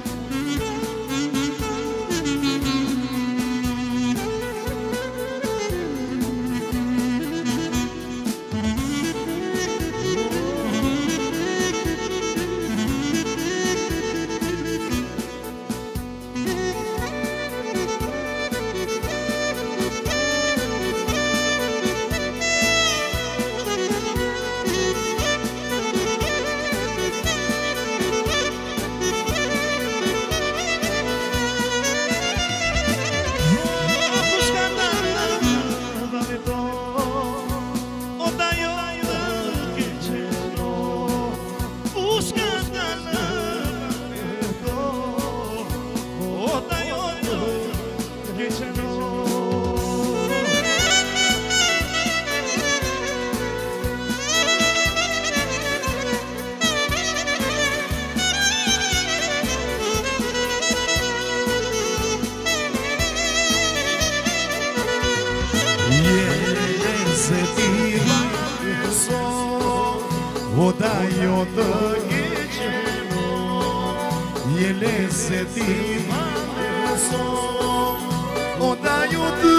Odaiota geceno Ele se timaneso Odaiota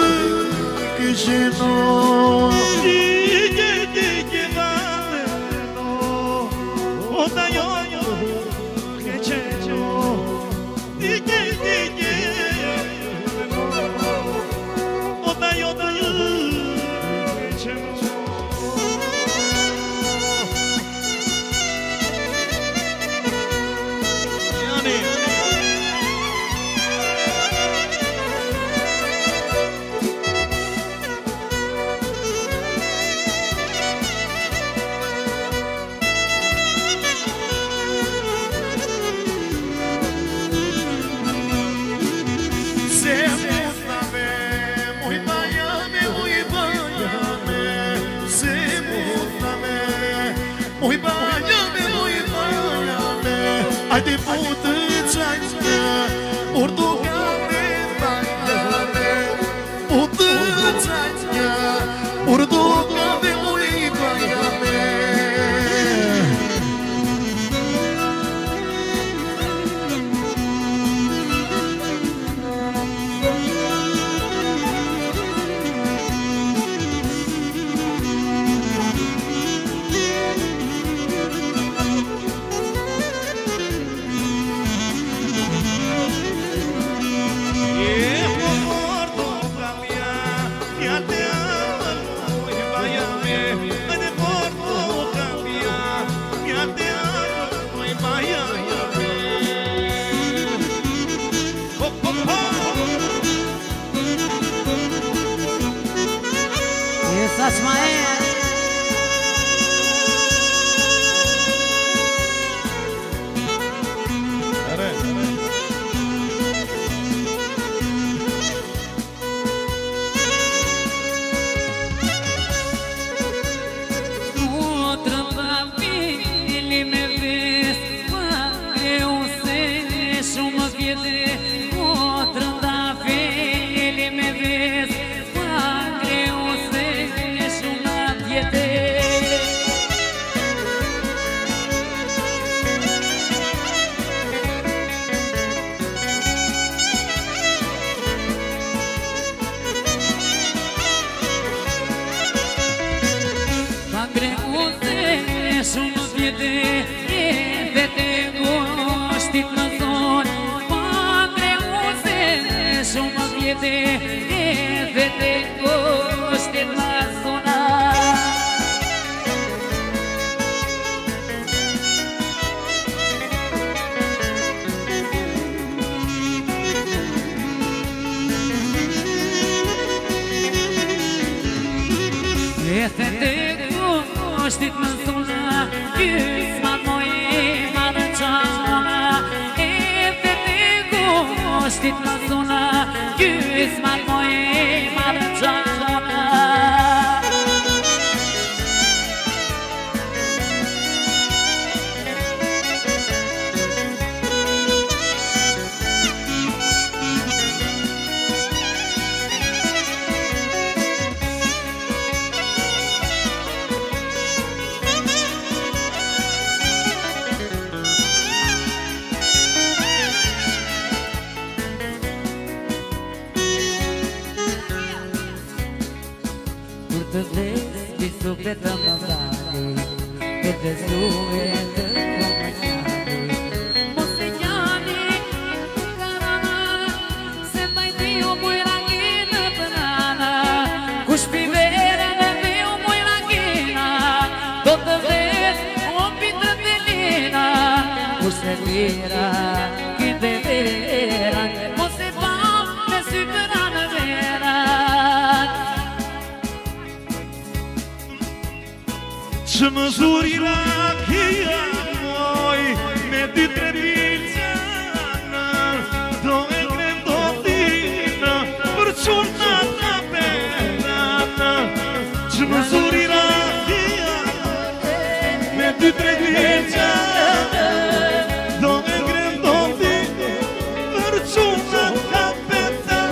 geceno Dike valeno Odaiota geceno Dike Odaiota geceno Haide pută-ți-aia, Portocale maiale, pută-ți-aia, Portocale maiale. That's my ass. Să măsuri la cheia noi, medi trebițeană, doi grem dotină, vârciuna ta penană. Să măsuri la cheia noi, medi trebițeană, doi grem dotină, vârciuna ta penană.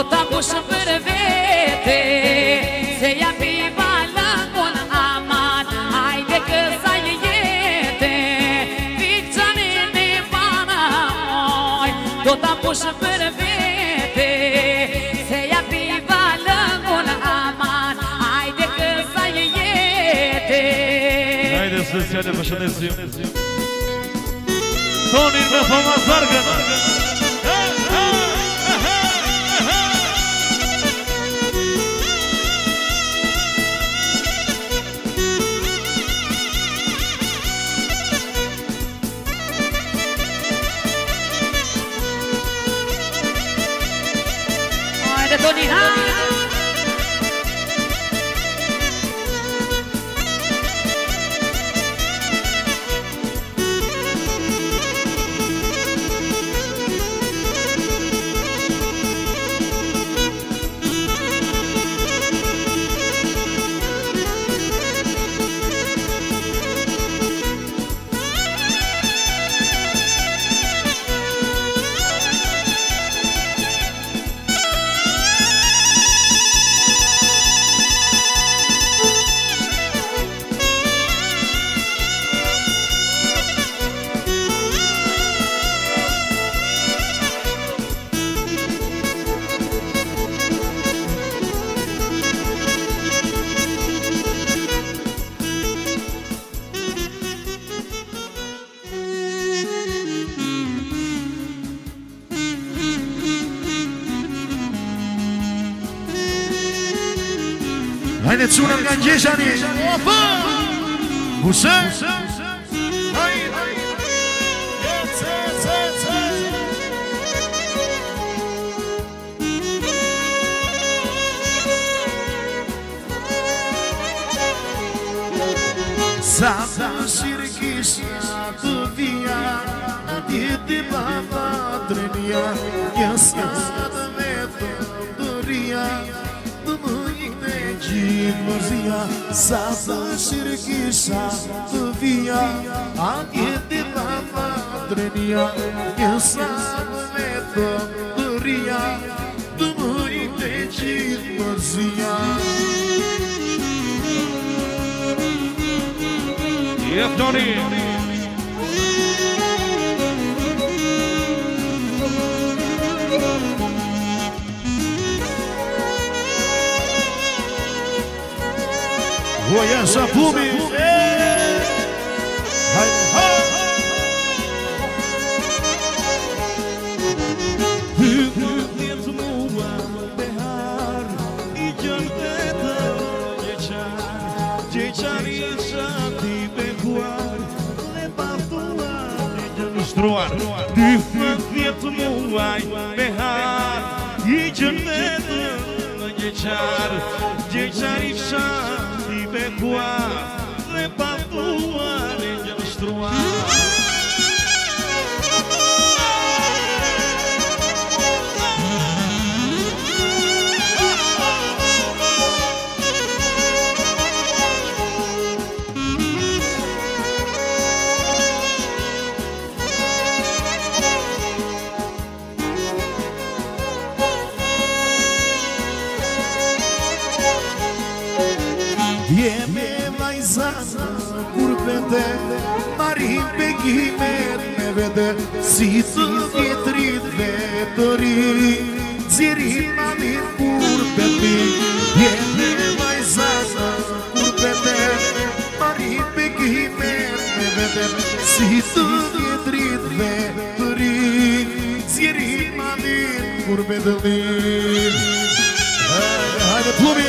tot am pus per vete, se ia piva la un aman, haide că să iete, vicțane ne pana moi, tot am pus per vete, se ia piva la un aman, haide că să iete. Haideți să-ți ia de pe șaneziu. Toni me fama zargă. Haide, Toni, hai! Haideți una în Gheșani! Busă! Hai! Sada shirkisha tu via Aditi baba drenia Yasada veto duria Dumuyne jimrzia Sada shirkisha tu via Aditi baba drenia Yasada veto duria Dumuyne jimrzia Yeah, Tony. Voia essa pume. Vietul nu ai behar E cennetă Ghețar Ghețari șanti pe coar Le patuare Ghestruar Curpete, marim pe ghimet me vede Si tu vietrit vetori Zirima din curpete Viene mai zana curpete Marim pe ghimet me vede Si tu vietrit vetori Zirima din curpete Haide, plume!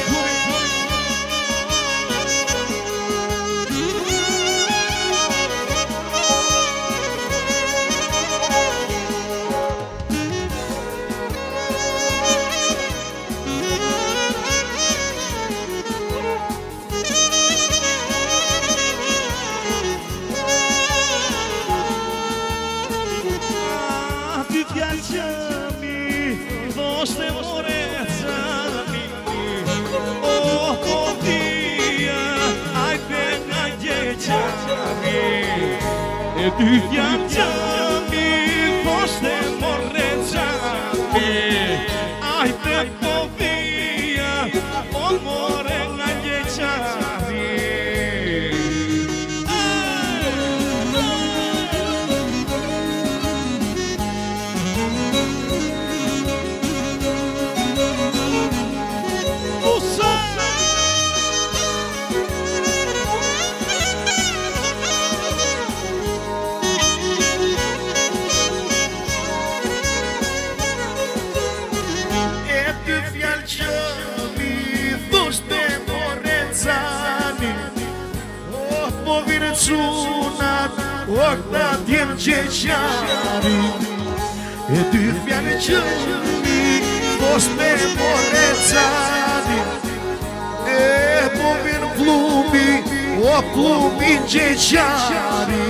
Tu viaggiami, poste morreggiami, ai te vine sunat Octa din ceciari E dy fjallë që Mos me morețari E po vin plumi O plumi ceciari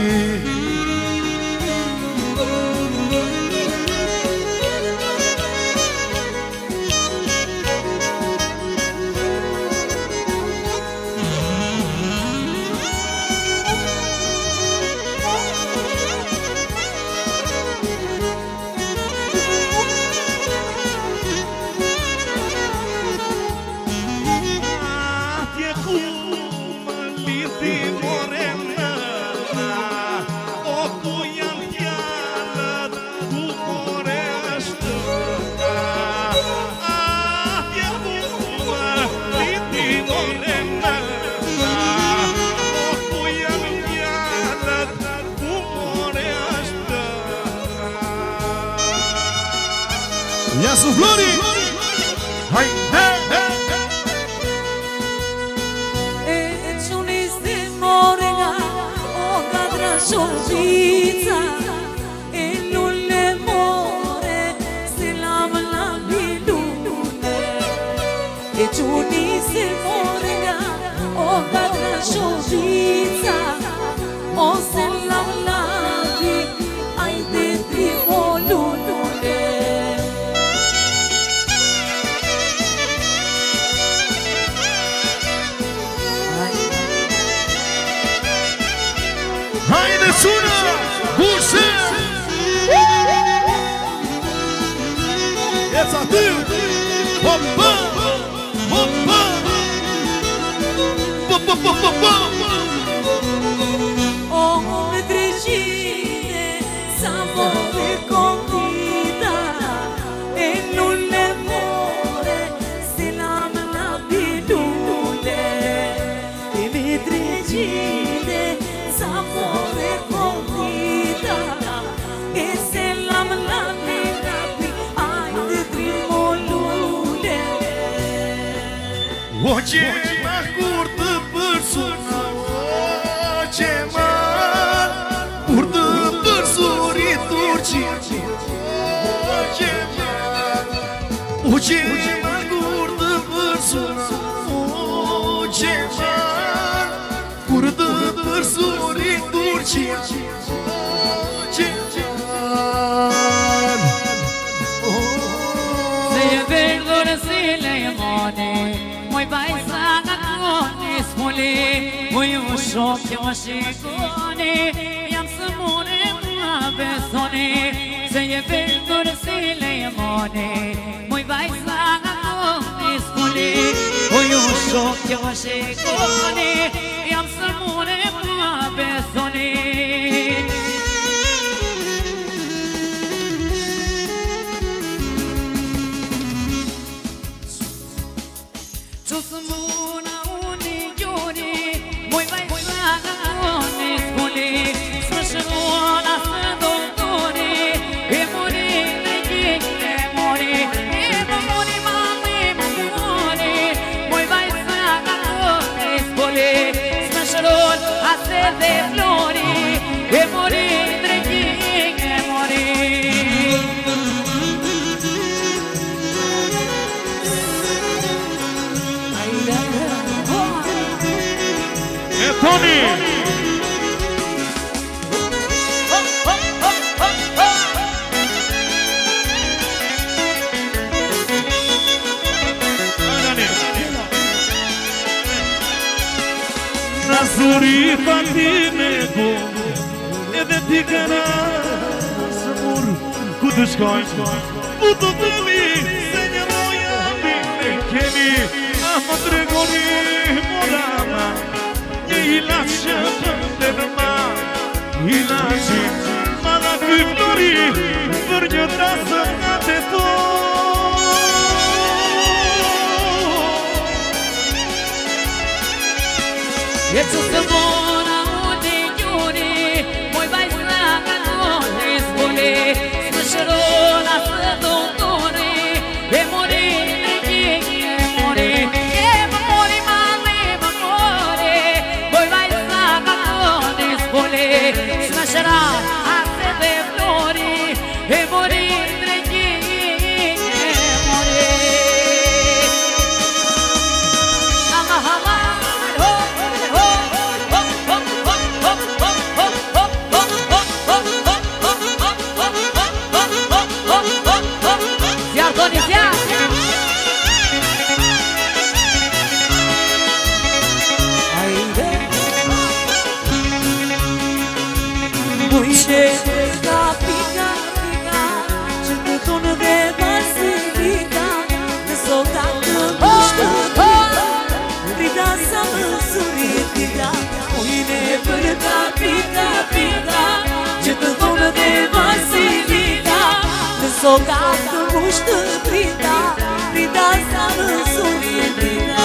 Ia su Flori! Hai! E quni si more nga O kadra shovica E lulle more Si lavë la bilune E quni si more nga O kadra shovica O se lavë la bilune Ajde ti o lulune Haide sună! Burse! It's a thing! Bum bum! Bum bum! Bum bum bum bum bum! O trecine sa muove convita E non le muore se la bilune E mi trecine sa muove convita E se la bilune ai de primo lune O ce mă curtă părsuna O ce mă curtă părsuri turci O ce mă curtă părsuna O ce mă curtă părsuri turci Se je verdhur si lejmoni Moj bajsa nga koni s'muli Moj u shok jo shikoni Jam së mune ma besoni Se je verdhur si lejmoni Moj bajsa nga koni s'muli Moj u shok jo shikoni Jam së mune ma besoni Muna uni gjuri Moj bajsa nga koni s'muli Së shëruan asë doktori E mori në gjik e mori E më mori mami më mori Moj bajsa nga koni s'muli Së shëruan asë dhe flori E mori në gjik e mori E Toni! Në zuri fatime po Edhe ti këna së mur Ku të shkojnë Ku të tëmi Se një roja bime kemi A më tregoni morama Një ilaç që të në ma Ilaçi Ma da kuj flori Për një trasë nga të to E që së bona unë gjuri Moj bajsa nga koni s'muli Së shërona së doktori E mori në gjik e mori E më mori mami më mori Moj bajsa nga sogato gusto brida brida sana sunie brida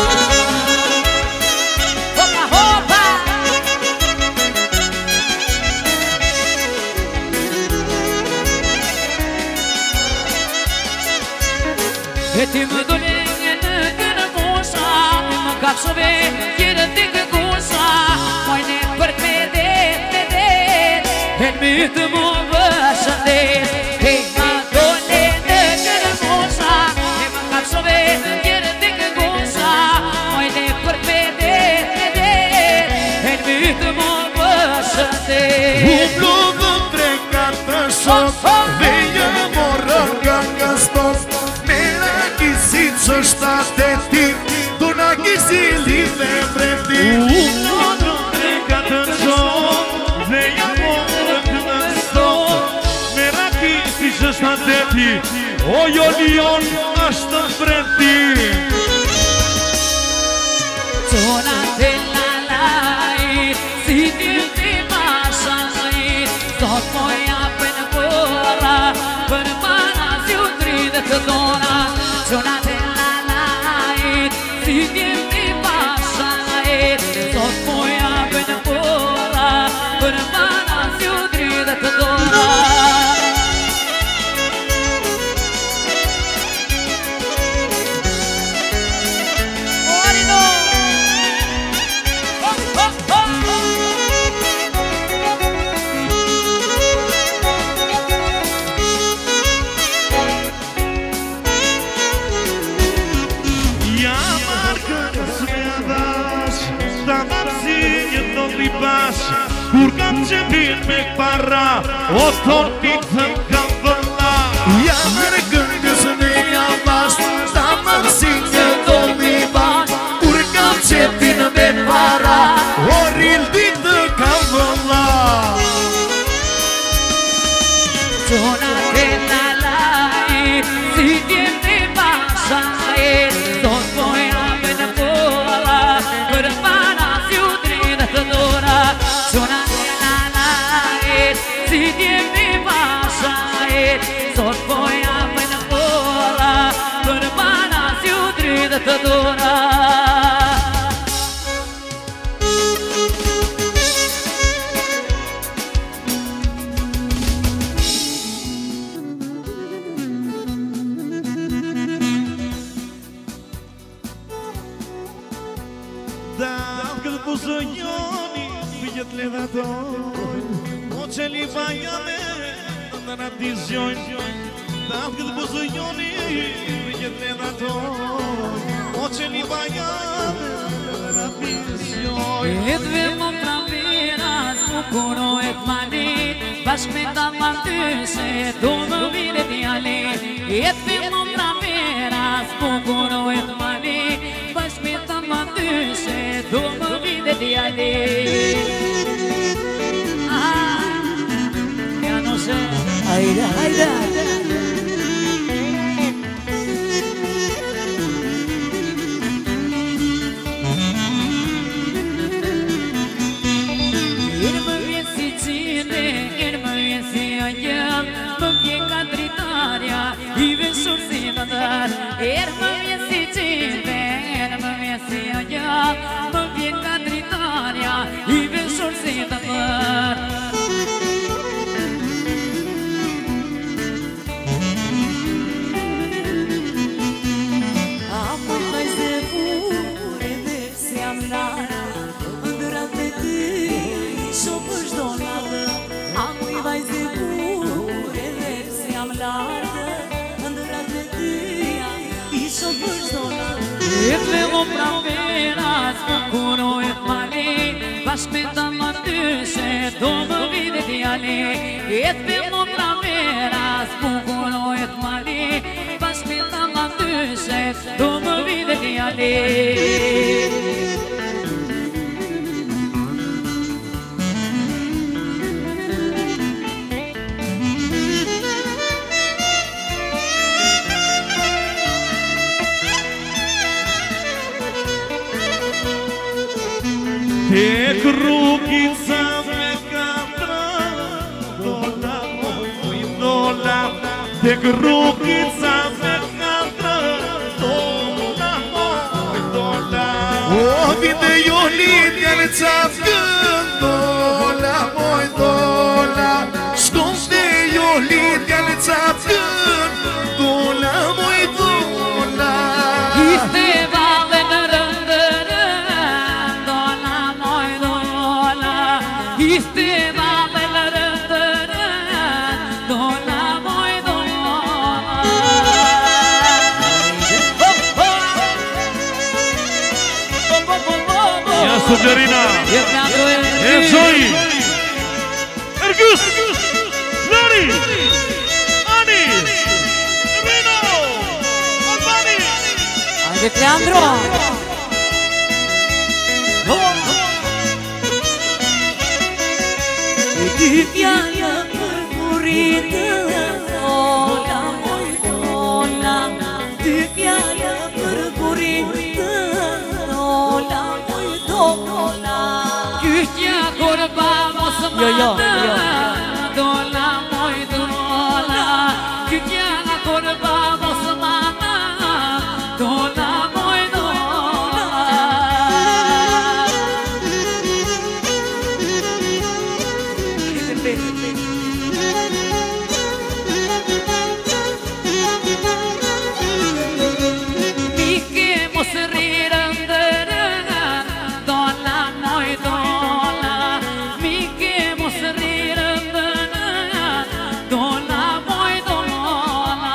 hopa hopa e ti mi dolenge che ne cosa ma cazzo ve chiede di che cosa mai ne per vede e mi te muove e ma dolenge che ne cosa e ma cazzo ve chiede di che cosa mai ne per vede e mi te muove un blu trecata sotto veia morra ganga stop Să state timp, tu n-a ghizit live vremdi Uno trecat în joc, vei amoră când în stop Mera chisi să state timp, o ionion aștă-n vremdi Zona de la lai, si ti pasai Tot moia până pora, până mana zi udride că dona Zona de si ti pasai, tot moia până pora, până mana zi udride că dona Urcam ce bine me para, o tortiță-n cam văla Ia mergând să ne ia vas, dar mă ține domnii bani Urcam ce bine me para, ori ildită ca văla Zona de la lai, si ti pasai, tot moia până pora, până mana zi udride că dona Zona de la lai, si ti pasai, tot moia până pora, până mana zi udride că dona Oce li vajame Në në dizjoj Datë këtë buzëjoni Rëgjet le datoj Oce li vajame Në në dizjoj Edve më pravera S'bukuro e t'manit Bashk me ta martyse Do më vire t'jale Edve më pravera S'bukuro e t'manit Bashk me ta martyse Do më vire t'jale Ja no sé Haida haida Irmă vien si cine, irmă vien si aia Mă vien ca tritarea, i ven surțină dar Irmă vien si cine, irmă vien si aia Mă vien ca tritarea, i ven surțină dar Amor mai zebure versea mlada Îndărat de tâi și-o păși donată Amor mai zebure versea mlada Îndărat de tâi și-o păși donată Edve më pravera, s'bukuro e t'mali Bashk me ta martyse, do më vide t'jali Edve më pravera, s'bukuro e t'mali Bashk me ta martyse, do më vide t'jali Te krukica me ka pra Dola, moj dola Te gruchița de cadră, dola, dola. O vinde Iolin, el țapgând, dola, moi, dola. Scump de Iolin, el țapgând, dola, moi, dola. Este vale în rând, dola, moi, dola. Este vale în rând, dola, moi, dola. Ia Sugerina, e Zoe, Ergus, Lori, Ani, Rino, Albani. Haide, Leandro! De viaia părmurită, dola, moi, dola. De viaia părmurită, dola, moi, dola. Kyhtiä korvaamos maata, dola, moi, dola. Kyhtiä korvaamos maata, dola, moi, dola. Mikä mos riidan törän, dola, moi, dola. Mikä mos riidan törän, dola, moi, dola.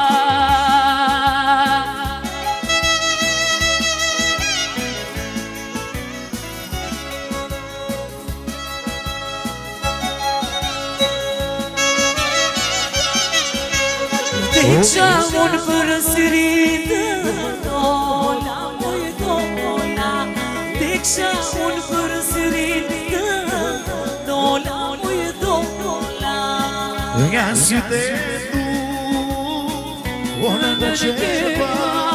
Deja un părăsirită, dola, moi, dola. Deja un părăsirită, dola, moi, dola. Ia si te tu, ona da ceva.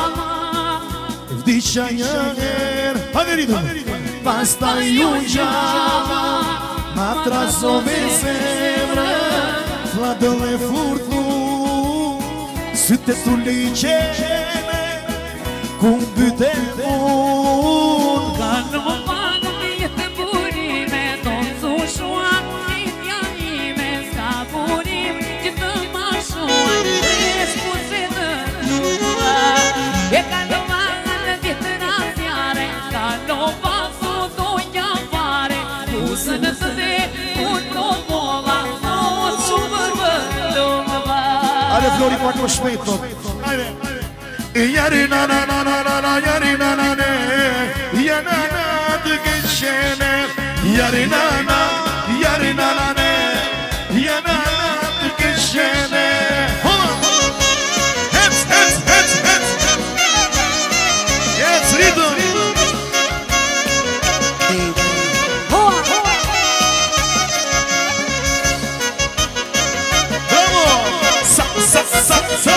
Vdića jager, hajde ridom. Pasta junđava, matra zove zemre, hladove furtnu, syte tu ličene, kum byte un. Kanopano vietë burime, tonë sushuan, kitja ime, s'ka burim, që të mashuan, vesh pusitë tua. E kanovan vjetë razjare, kanovan su doja fare, pusën të dhe, unë vola, o shumë vëllova. Ale Flori pak më shpejt thot. Hajde. Jari na na na na na na, jari na na ne, ja na na të keqene. Jari na na, jari na na ne, ja na na të keqene. Hec, hec, hec, hec. Hec ritëm. Bravo! Sa, sa, sa, sa.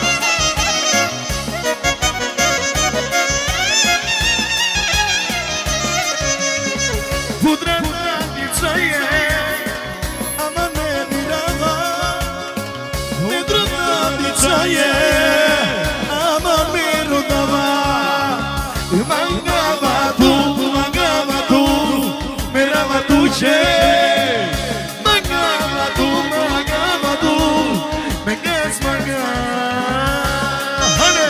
Pudranica je, ama ne mirava. Pudranica je, ama me rodava. Mangava tu, merava tu ce. Mangava tu, mengas manga. Hane.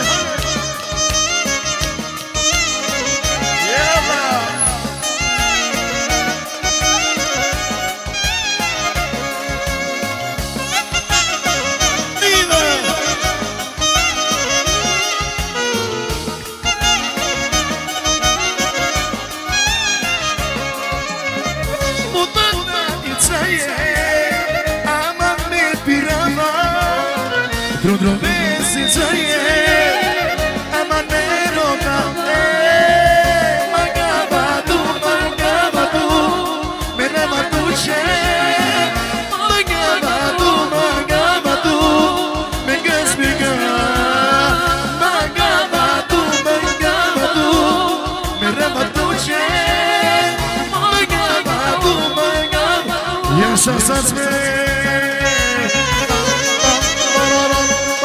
Yes, yes, that's me.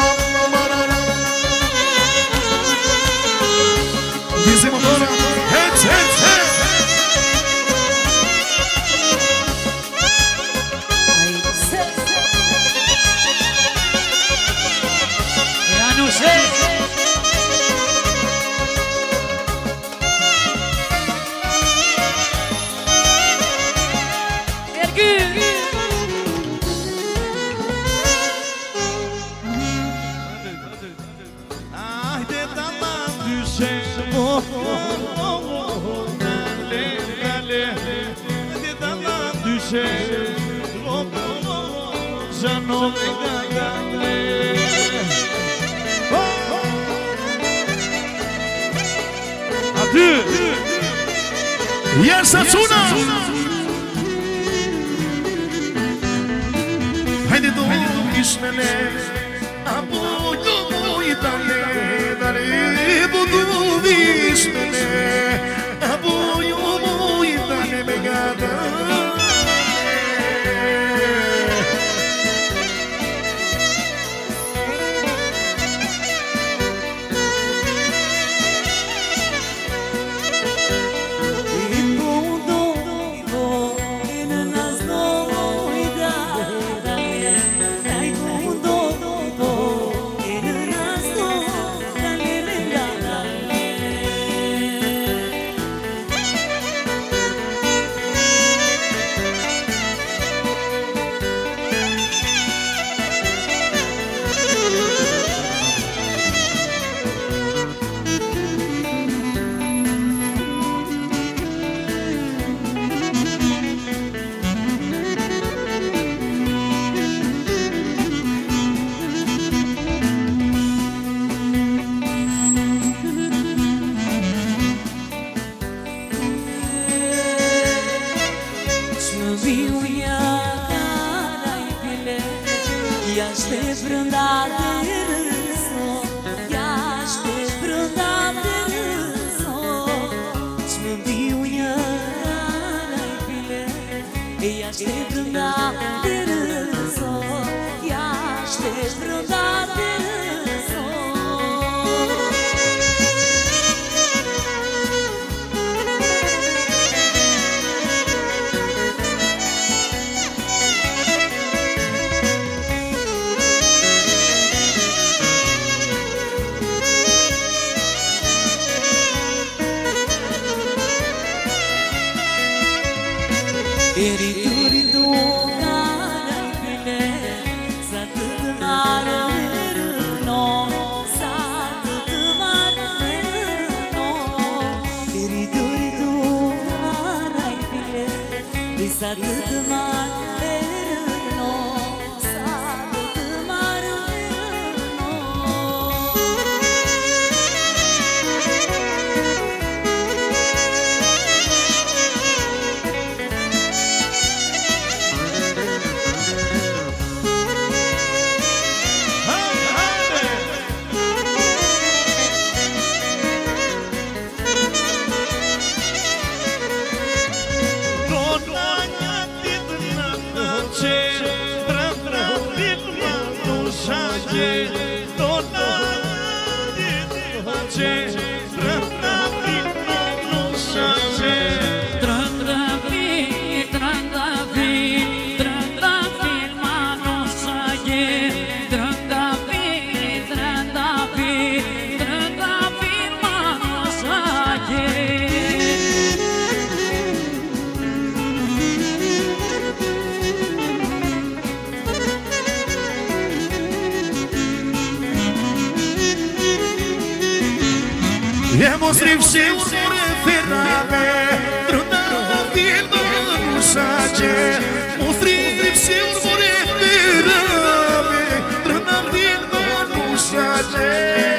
c'è, già non mi cagare. Addio! Yes, Atsuna! Haide tu, Ishmele, Abu Yumu Itale, Dare Budu Ishmele, Abu Yumu Itale Megada. Hemos rivseu ferrave, trona filma musace. Hemos rivseu ferrave, trona filma musace.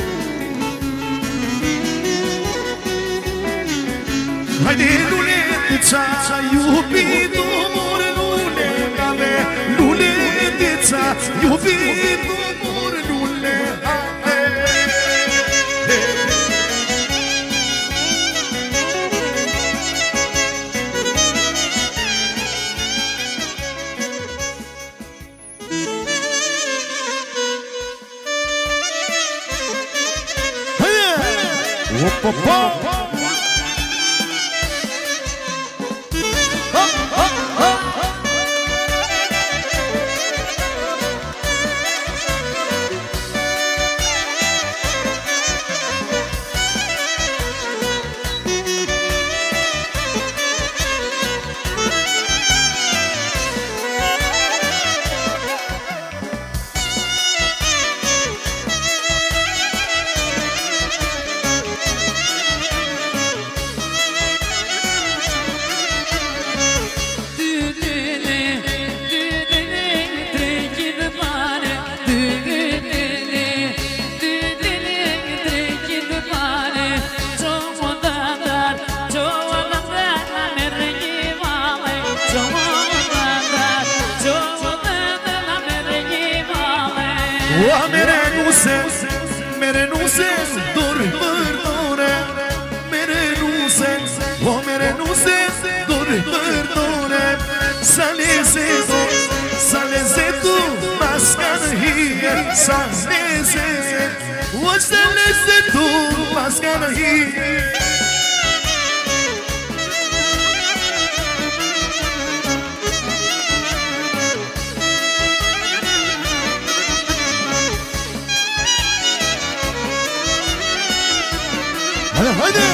Haide, Luledeța, iubitul mor, lule, ave, Luledeța, iubitul mor, lule, ave. Mere nu se dor perdone, mere nu se, o mere nu se dor perdone. Saleze tu, mascan hier, saleze, o saleze tu, mascan hier. Haydi!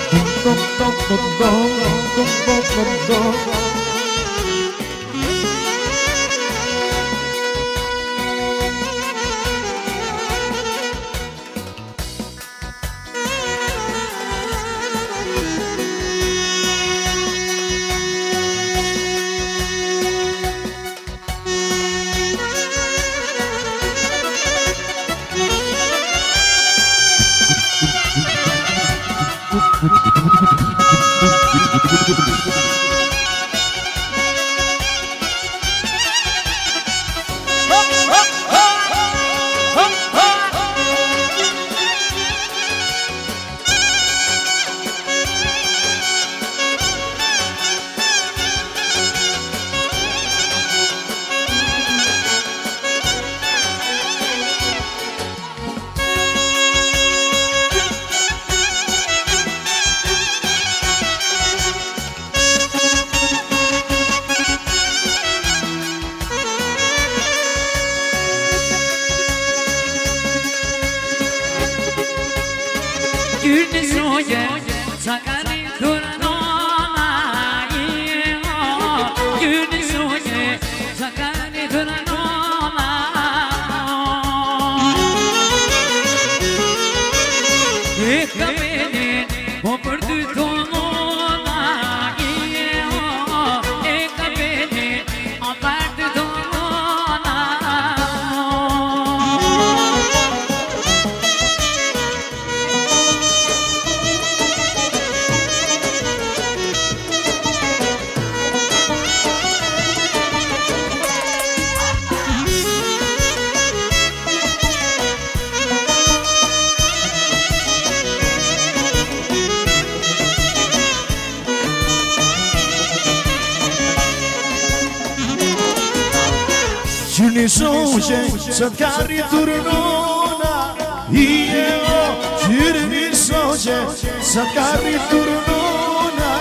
Să-ți cari turnuna Io Cirmi soce Să-ți cari turnuna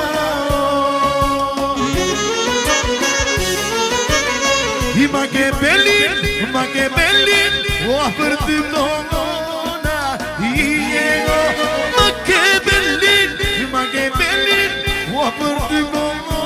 Ma che bellin O apărti domnuna Io Ma che bellin O apărti domnuna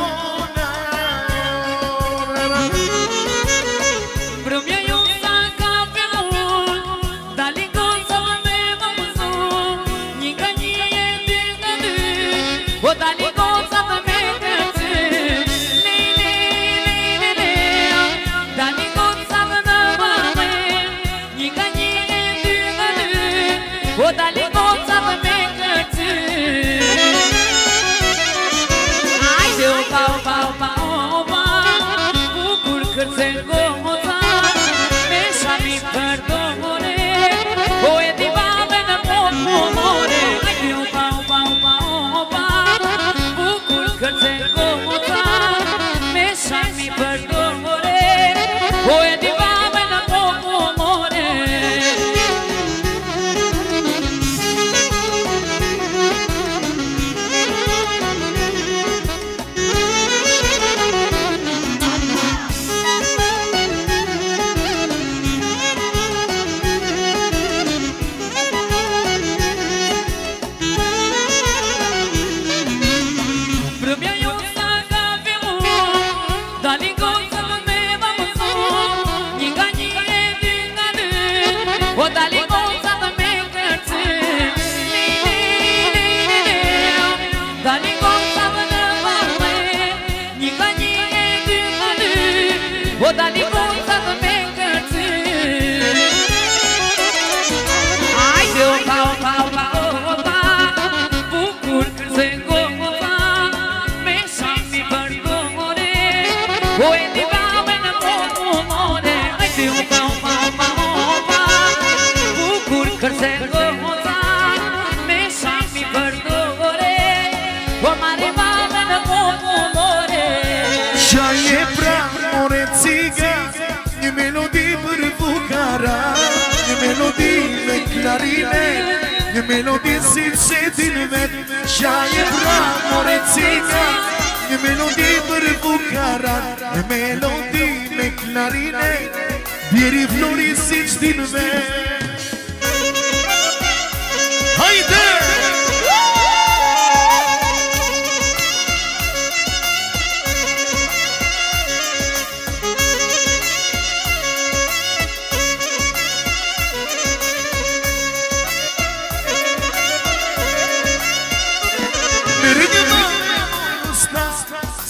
Një melodi si setin vet Qa e pra morecija Një melodi për bukarat Një melodi me klarine Bjeri flori si qtin vet Hajde!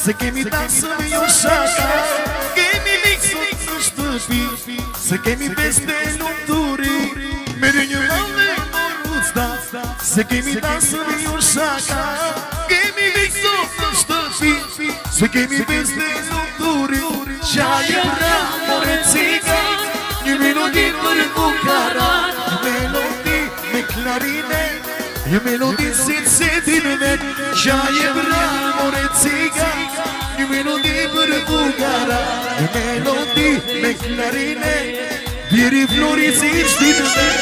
Se chemi dansă-mi eu șaca, chemi mixul în ștăpi, se chemi peste lumturi, mereu la moruțda. Se chemi dansă-mi eu șaca, chemi mixul în ștăpi, se chemi peste lumturi, și-aia vrea morețica, e melodii fără cu cara, melodii me clarine, e melodii sinse din vet, și-aia vrea morețica, e melodii fără cu cara, e melodii me clarine, vieri florițiți din vet.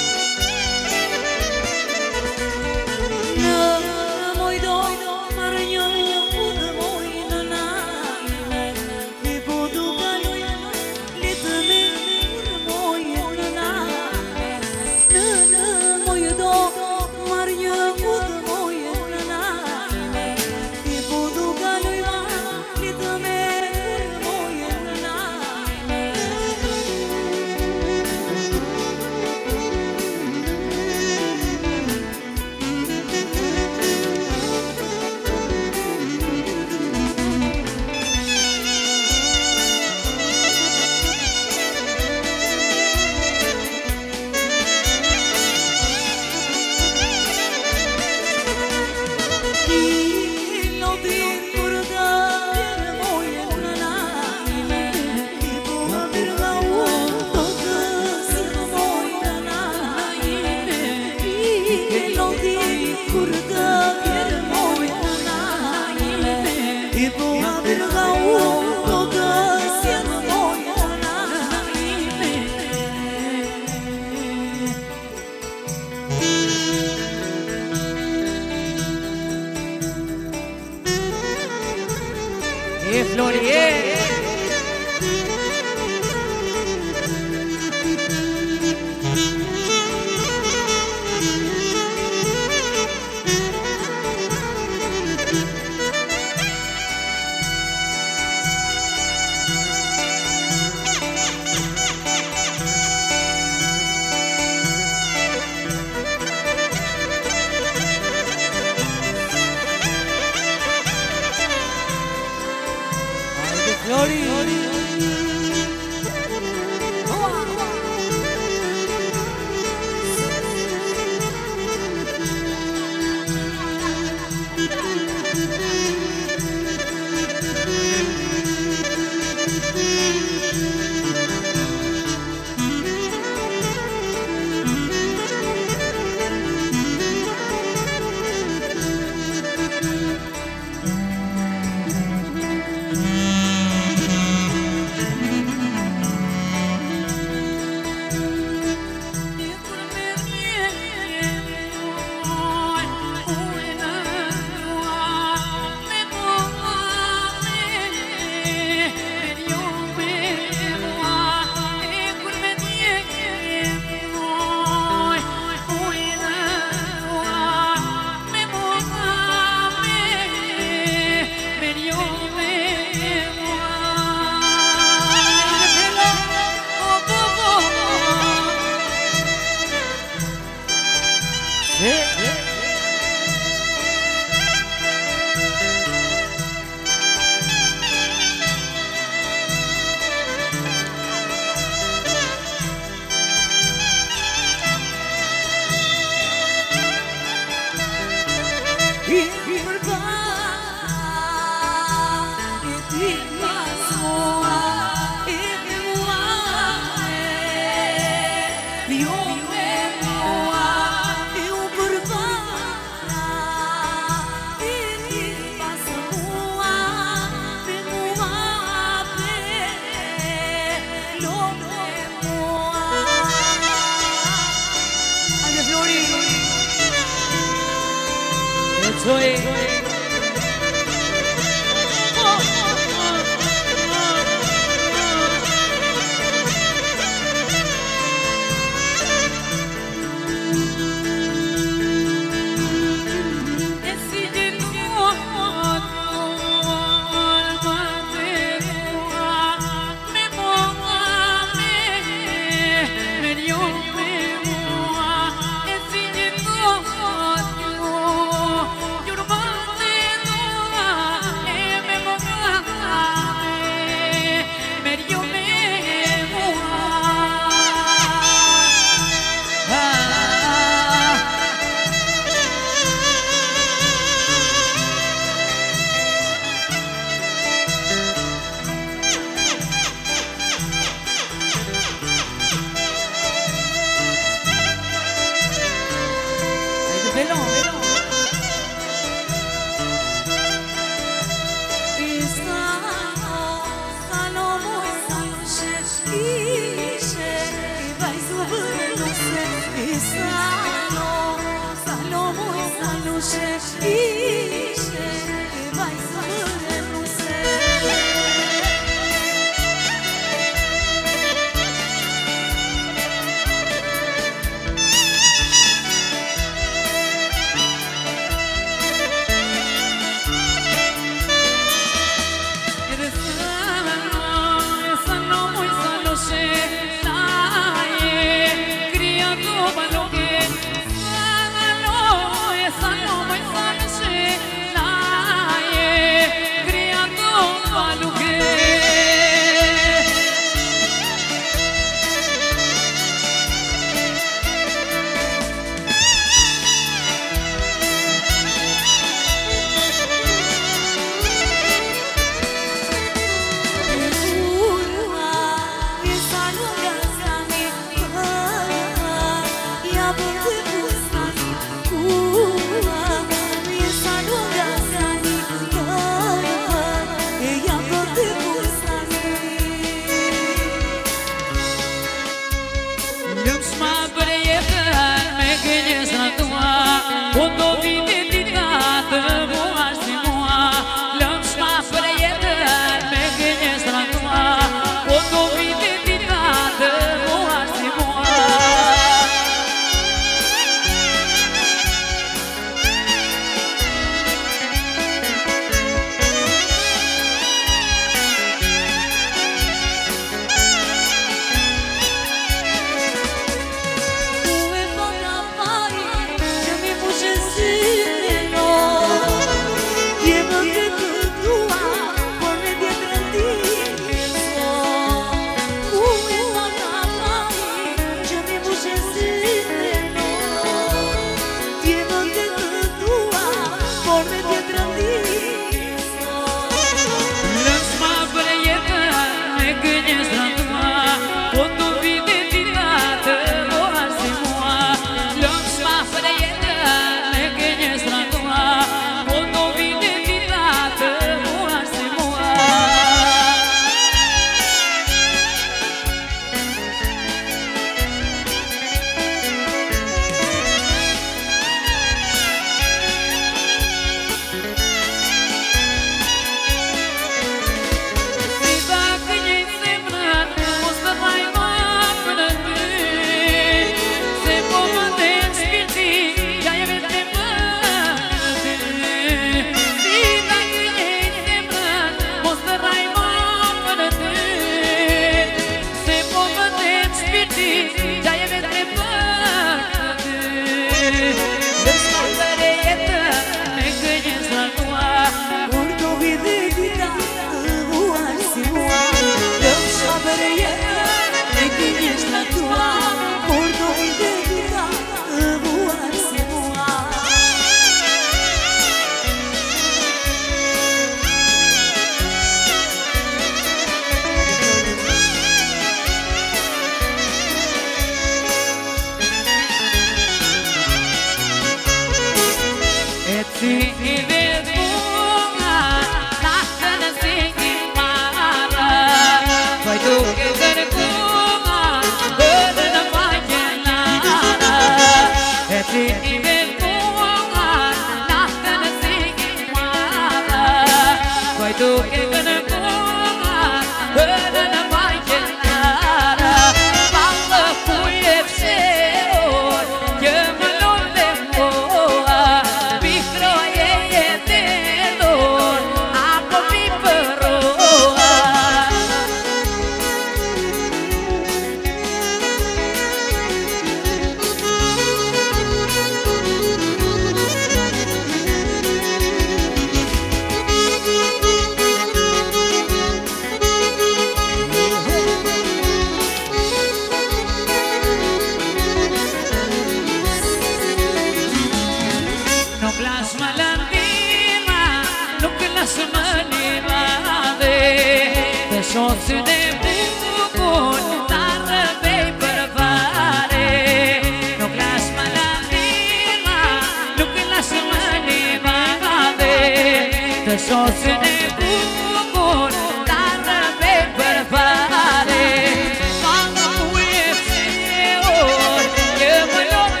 Mă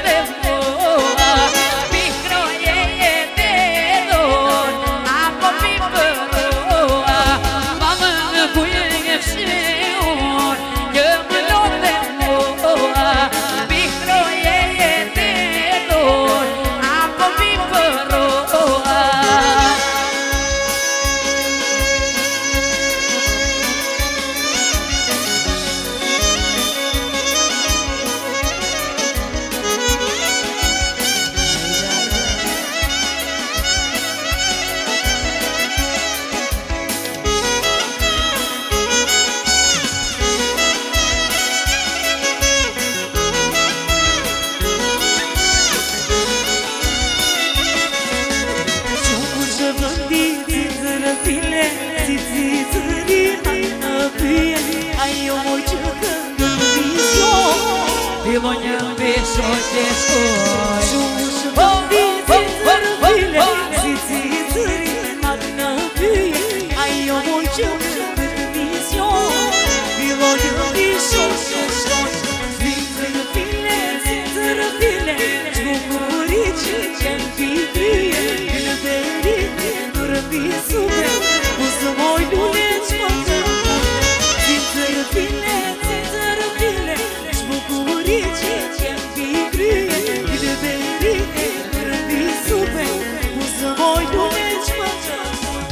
te shkoj. Shumë të vitin për vile, si citëri atë në pyje, ajo moj që në mision, bilo një rishon që shkoj. Citër vile, që më këri që qenë pitryje, në deri për pisume, ku së moj lune që më kërë. Citër vile, që më këri që qenë pitryje, në deri për pisume, ku së moj lune që më kërë.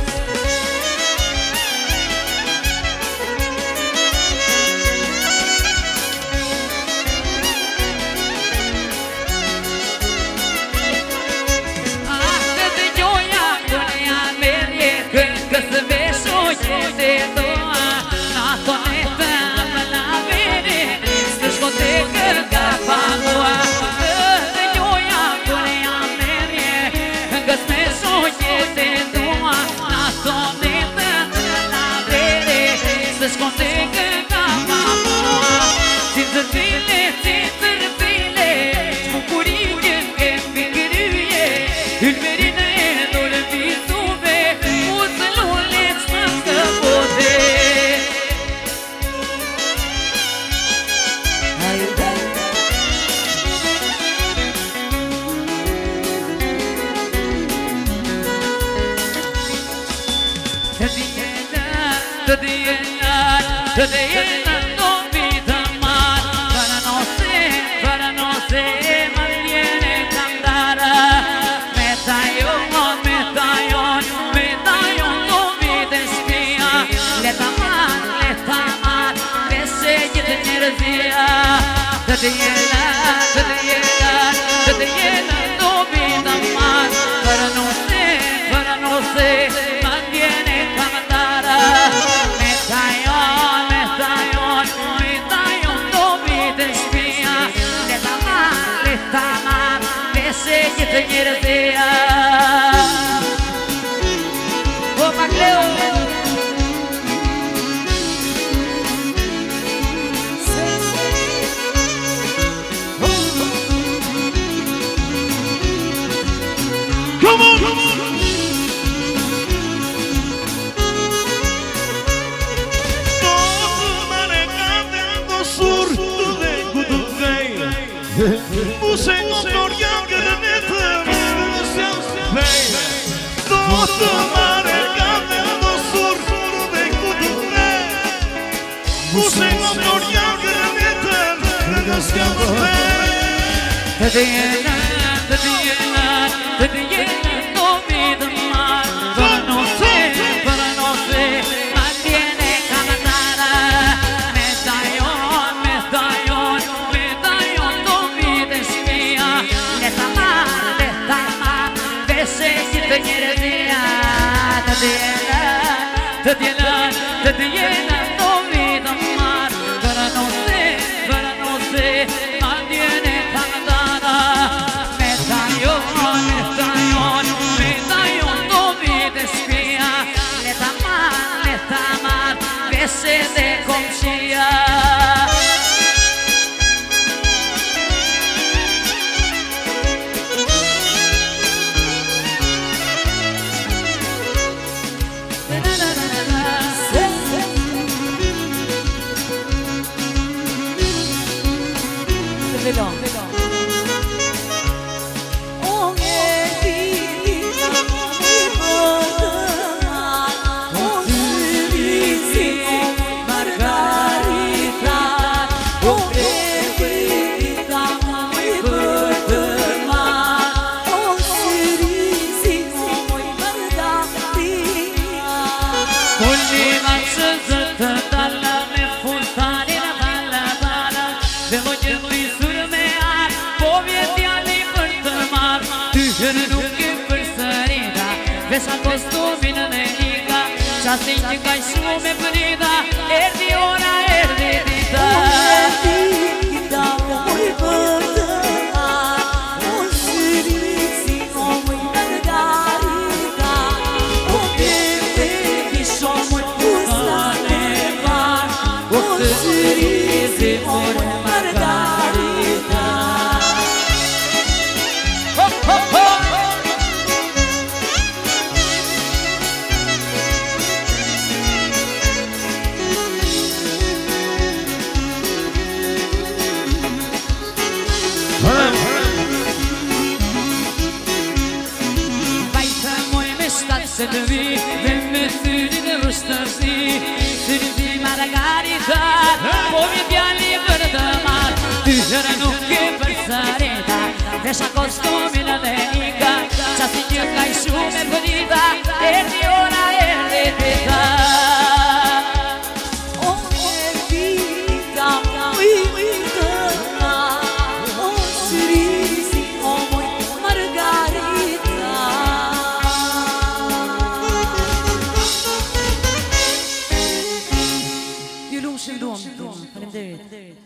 Sa costumin në liga, qasin që ka shumë e përida, erdi ora, erdi dita. Erdi dita, moj vërtëma, o syrizi, o moj margarita, o bebe, kisho moj pustane mar, o syrizi, o moj margarita. të vi dhe me thyri dhe vështërsi Thyri ti Margarita Po mi pjalli për të marë Ty herë nuk ke për sëreta Vesha kostumin dhe nika Qasi që ka i shumë e përita Erdi ora, erdi pita O Erdita, ujtëna O Syrisi, o moj Margarita Ju lumë shënduam, faleminderit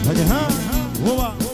Haide, ha, oba!